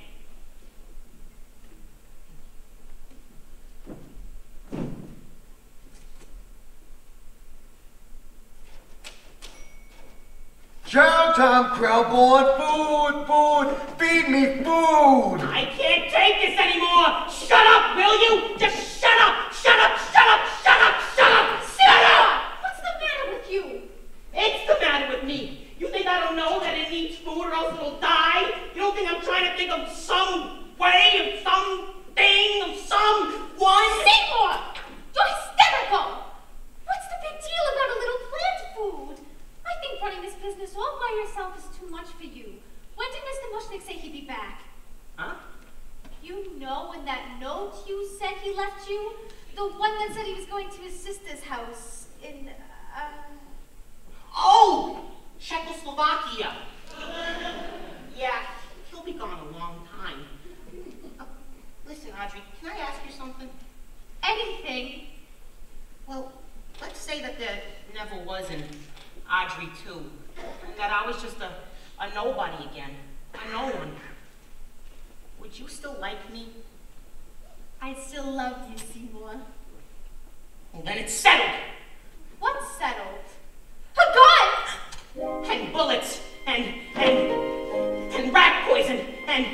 Chow time, crowd boy. Food, food. Feed me food. I can't take this anymore. Shut up, will you? Just shut up. Shut up, shut up, shut up, shut up, shut up. What's the matter with you? It's the matter with me. You think I don't know that it needs food or else it'll die? You don't think I'm trying to think of some way, of something, of someone? Seymour! You're hysterical! What's the big deal about a little plant food? I think running this business all by yourself is too much for you. When did Mr. Mushnick say he'd be back? Huh? You know when that note you said he left you? The one that said he was going to his sister's house in, Oh! Czechoslovakia. Yeah, he'll be gone a long time. Listen, Audrey, can I ask you something? anything. Well, let's say that there never was an Audrey 2, and that I was just a nobody again, a no one. Would you still like me? I still love you, Seymour. Well, then it's settled. What's settled? A gun! And bullets, and rat poison, and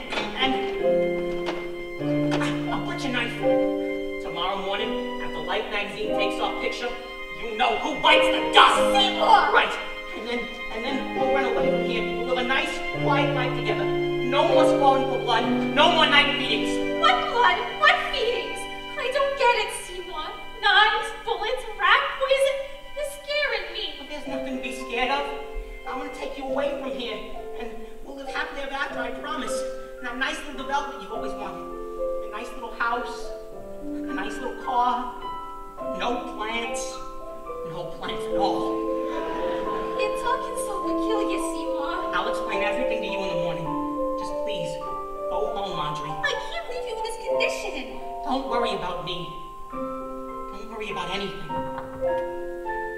a butcher knife. Tomorrow morning, after Life magazine takes our picture, you know who bites the dust. Seymour! Right. And then we'll run away from here. We'll live a nice, quiet life together. No more squalling for blood. No more night feedings. What blood? What feedings? I don't get it, Seymour. Knives, bullets, rat poison. You're scaring me. But there's nothing to be scared of. I'm gonna take you away from here, and we'll live happily ever after, I promise. And that nice little development you've always wanted. A nice little house, a nice little car, no plants at all. You're talking so peculiar, Seymour. I'll explain everything to you in the morning. Just please, go home, Audrey. I can't leave you in this condition. Don't worry about me. Don't worry about anything.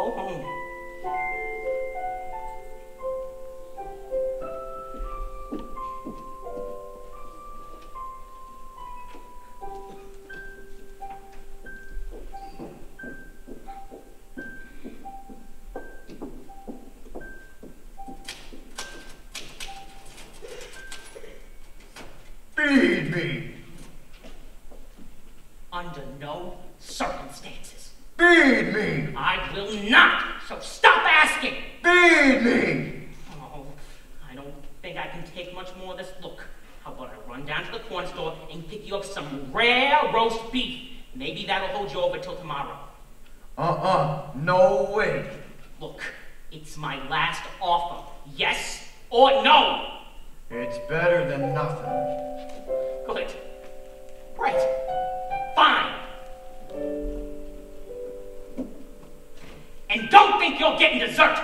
go home. Feed me! Under no circumstances. Feed me! I will not, so stop asking! Feed me! Oh, I don't think I can take much more of this. Look, how about I run down to the corn store and pick you up some rare roast beef? Maybe that'll hold you over till tomorrow. No way. Look, it's my last offer. Yes or no? It's better than nothing. Good. Great. Fine. And don't think you're getting dessert.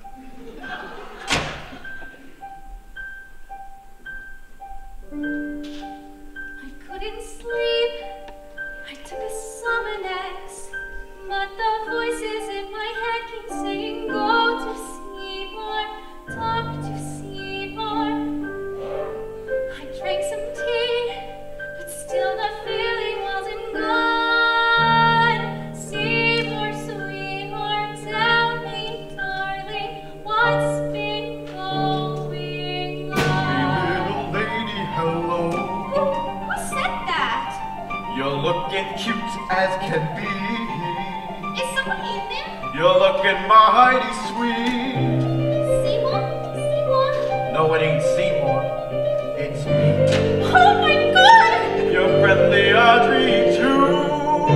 I couldn't sleep. I took a Summonex, but the voices in my head keep saying, go to Seymour, talk to Seymour. I drank some tea, but still the feeling wasn't gone. Seymour, sweetheart, tell me, darling, what's been going on? Little lady, hello. Who said that? You're looking cute as can be. Is somebody in there? You're looking mighty sweet. Seymour? Seymour? No, it ain't Seymour. It's me. Oh my God! Your friendly Audrey, too.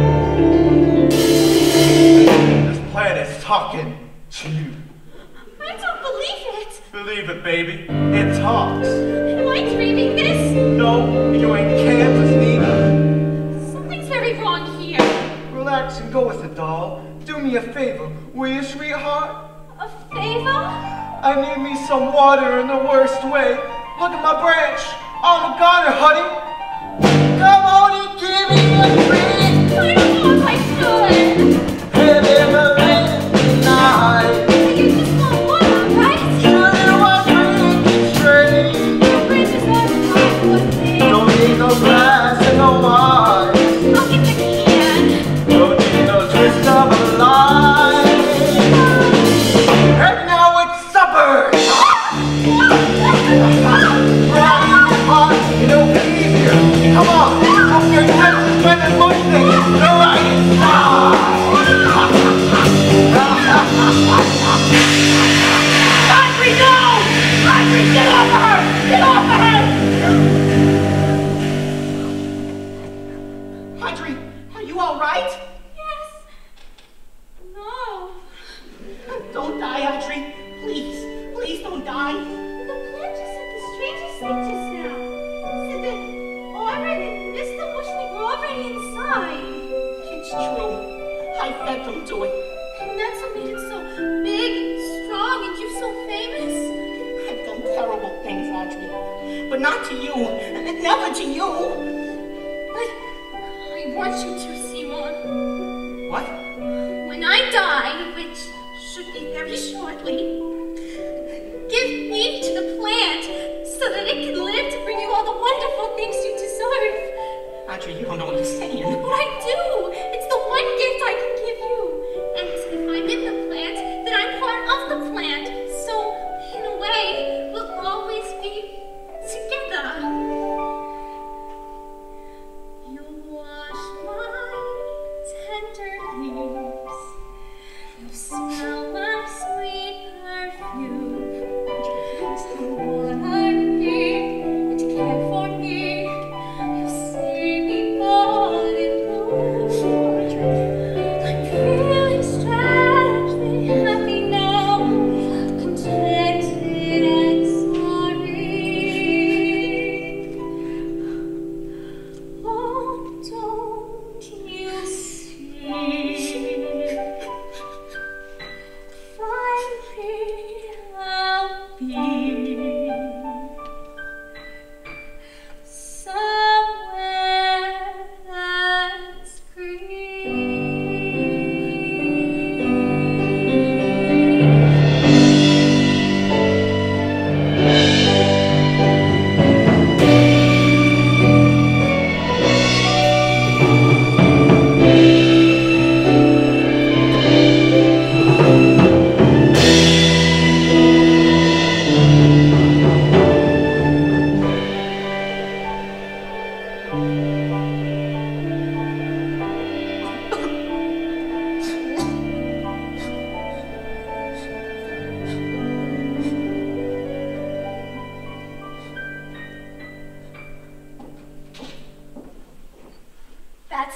This planet's talking to you. I don't believe it. Believe it, baby. It talks. Am I dreaming this? No, you ain't Kansas neither. Something's very wrong here. Relax and go with it, doll. Do me a favor, will you, sweetheart? A favor? I need me some water in the worst way. Look at my branch. I'm a goner, honey. Come on and give me a drink. I don't know if I should. Head in the lane tonight. You just want water, right? Sure you want drinking straight. Your bridge is on the thing. Don't need no glass and no wine. I'll get the can. Don't need no twist of a line. And now it's supper. It'll be easier. Come on, up your Texas when the bush thing. The right side. Audrey, no! Audrey, get off of her! Get off of her! Audrey, are you all right? Yes. No. Don't die, Audrey. Please, please don't die. The plant just said the strangest thing just now. Said that Oren and Mr. Mushnik were already inside. It's true. I fed them to it. And that's what made it so big, strong, and you so famous. I've done terrible things, Audrey. But not to you. Never to you. But I want you to, Seymour. What? When I die, which should be very shortly, give me to the plant so that it can live to bring you all the wonderful things you deserve. Audrey, you don't know what you're saying. But I do. It's the one gift I can give you. And if I'm in the plant, then I'm part of the plant. So, in a way, we'll always be together. You'll wash my tender leaves. You'll smell my sweet perfume. Someone I need and care for me. You'll see me all in bloom. I'm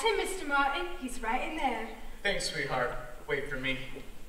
That's him, Mr. Martin. He's right in there. Thanks, sweetheart. Wait for me.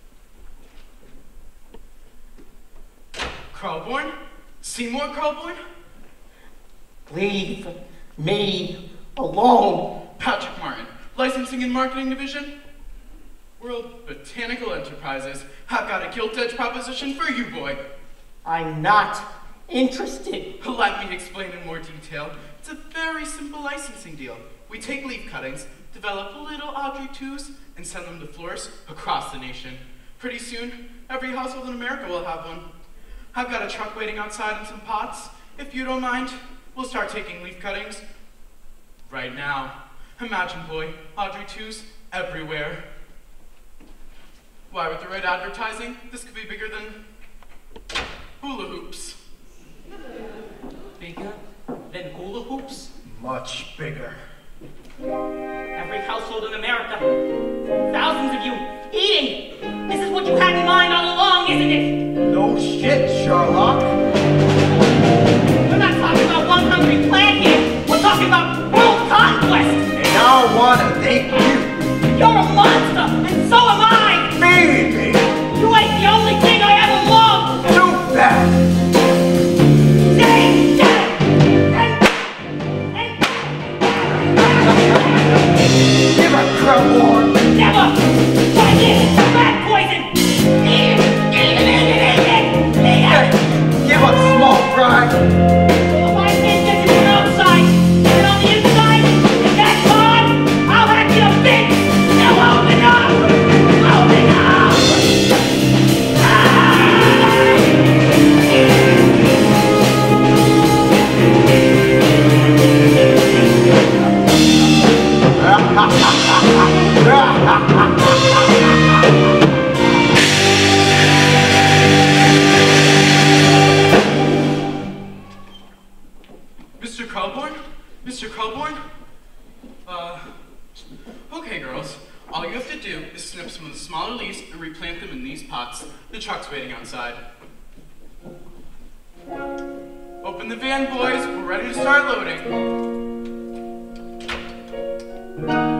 Krelborn? Seymour Krelborn? Leave me alone. Patrick Martin, Licensing and Marketing Division. World Botanical Enterprises. I've got a gilt-edged proposition for you, boy. I'm not interested. Let me explain in more detail. It's a very simple licensing deal. We take leaf cuttings, develop little Audrey 2s, and send them to florists across the nation. Pretty soon, every household in America will have one. I've got a truck waiting outside and some pots. If you don't mind, we'll start taking leaf cuttings right now. Imagine, boy, Audrey 2s everywhere. Why, with the right advertising, this could be bigger than hula hoops. Bigger than hula hoops? Much bigger. Every household in America. Thousands of you eating. This is what you had in mind all along, isn't it? No shit, Sherlock. We're not talking about one hungry plant here. We're talking about world conquest. And I wanna thank you. You're a monster, and so am I. Feed me. You ain't the only thing I ever loved. Too bad. Stay dead. Give a Krelborn. Never. Try this. Rat poison. Eat it. Give a small fry. If I think this is an outside, and on the inside, if that's gone, I'll hack you a bit. Now open up. Open up. Mr. Krelborn? Mr. Krelborn? Okay, girls. All you have to do is snip some of the smaller leaves and replant them in these pots. The truck's waiting outside. Open the van, boys. We're ready to start loading.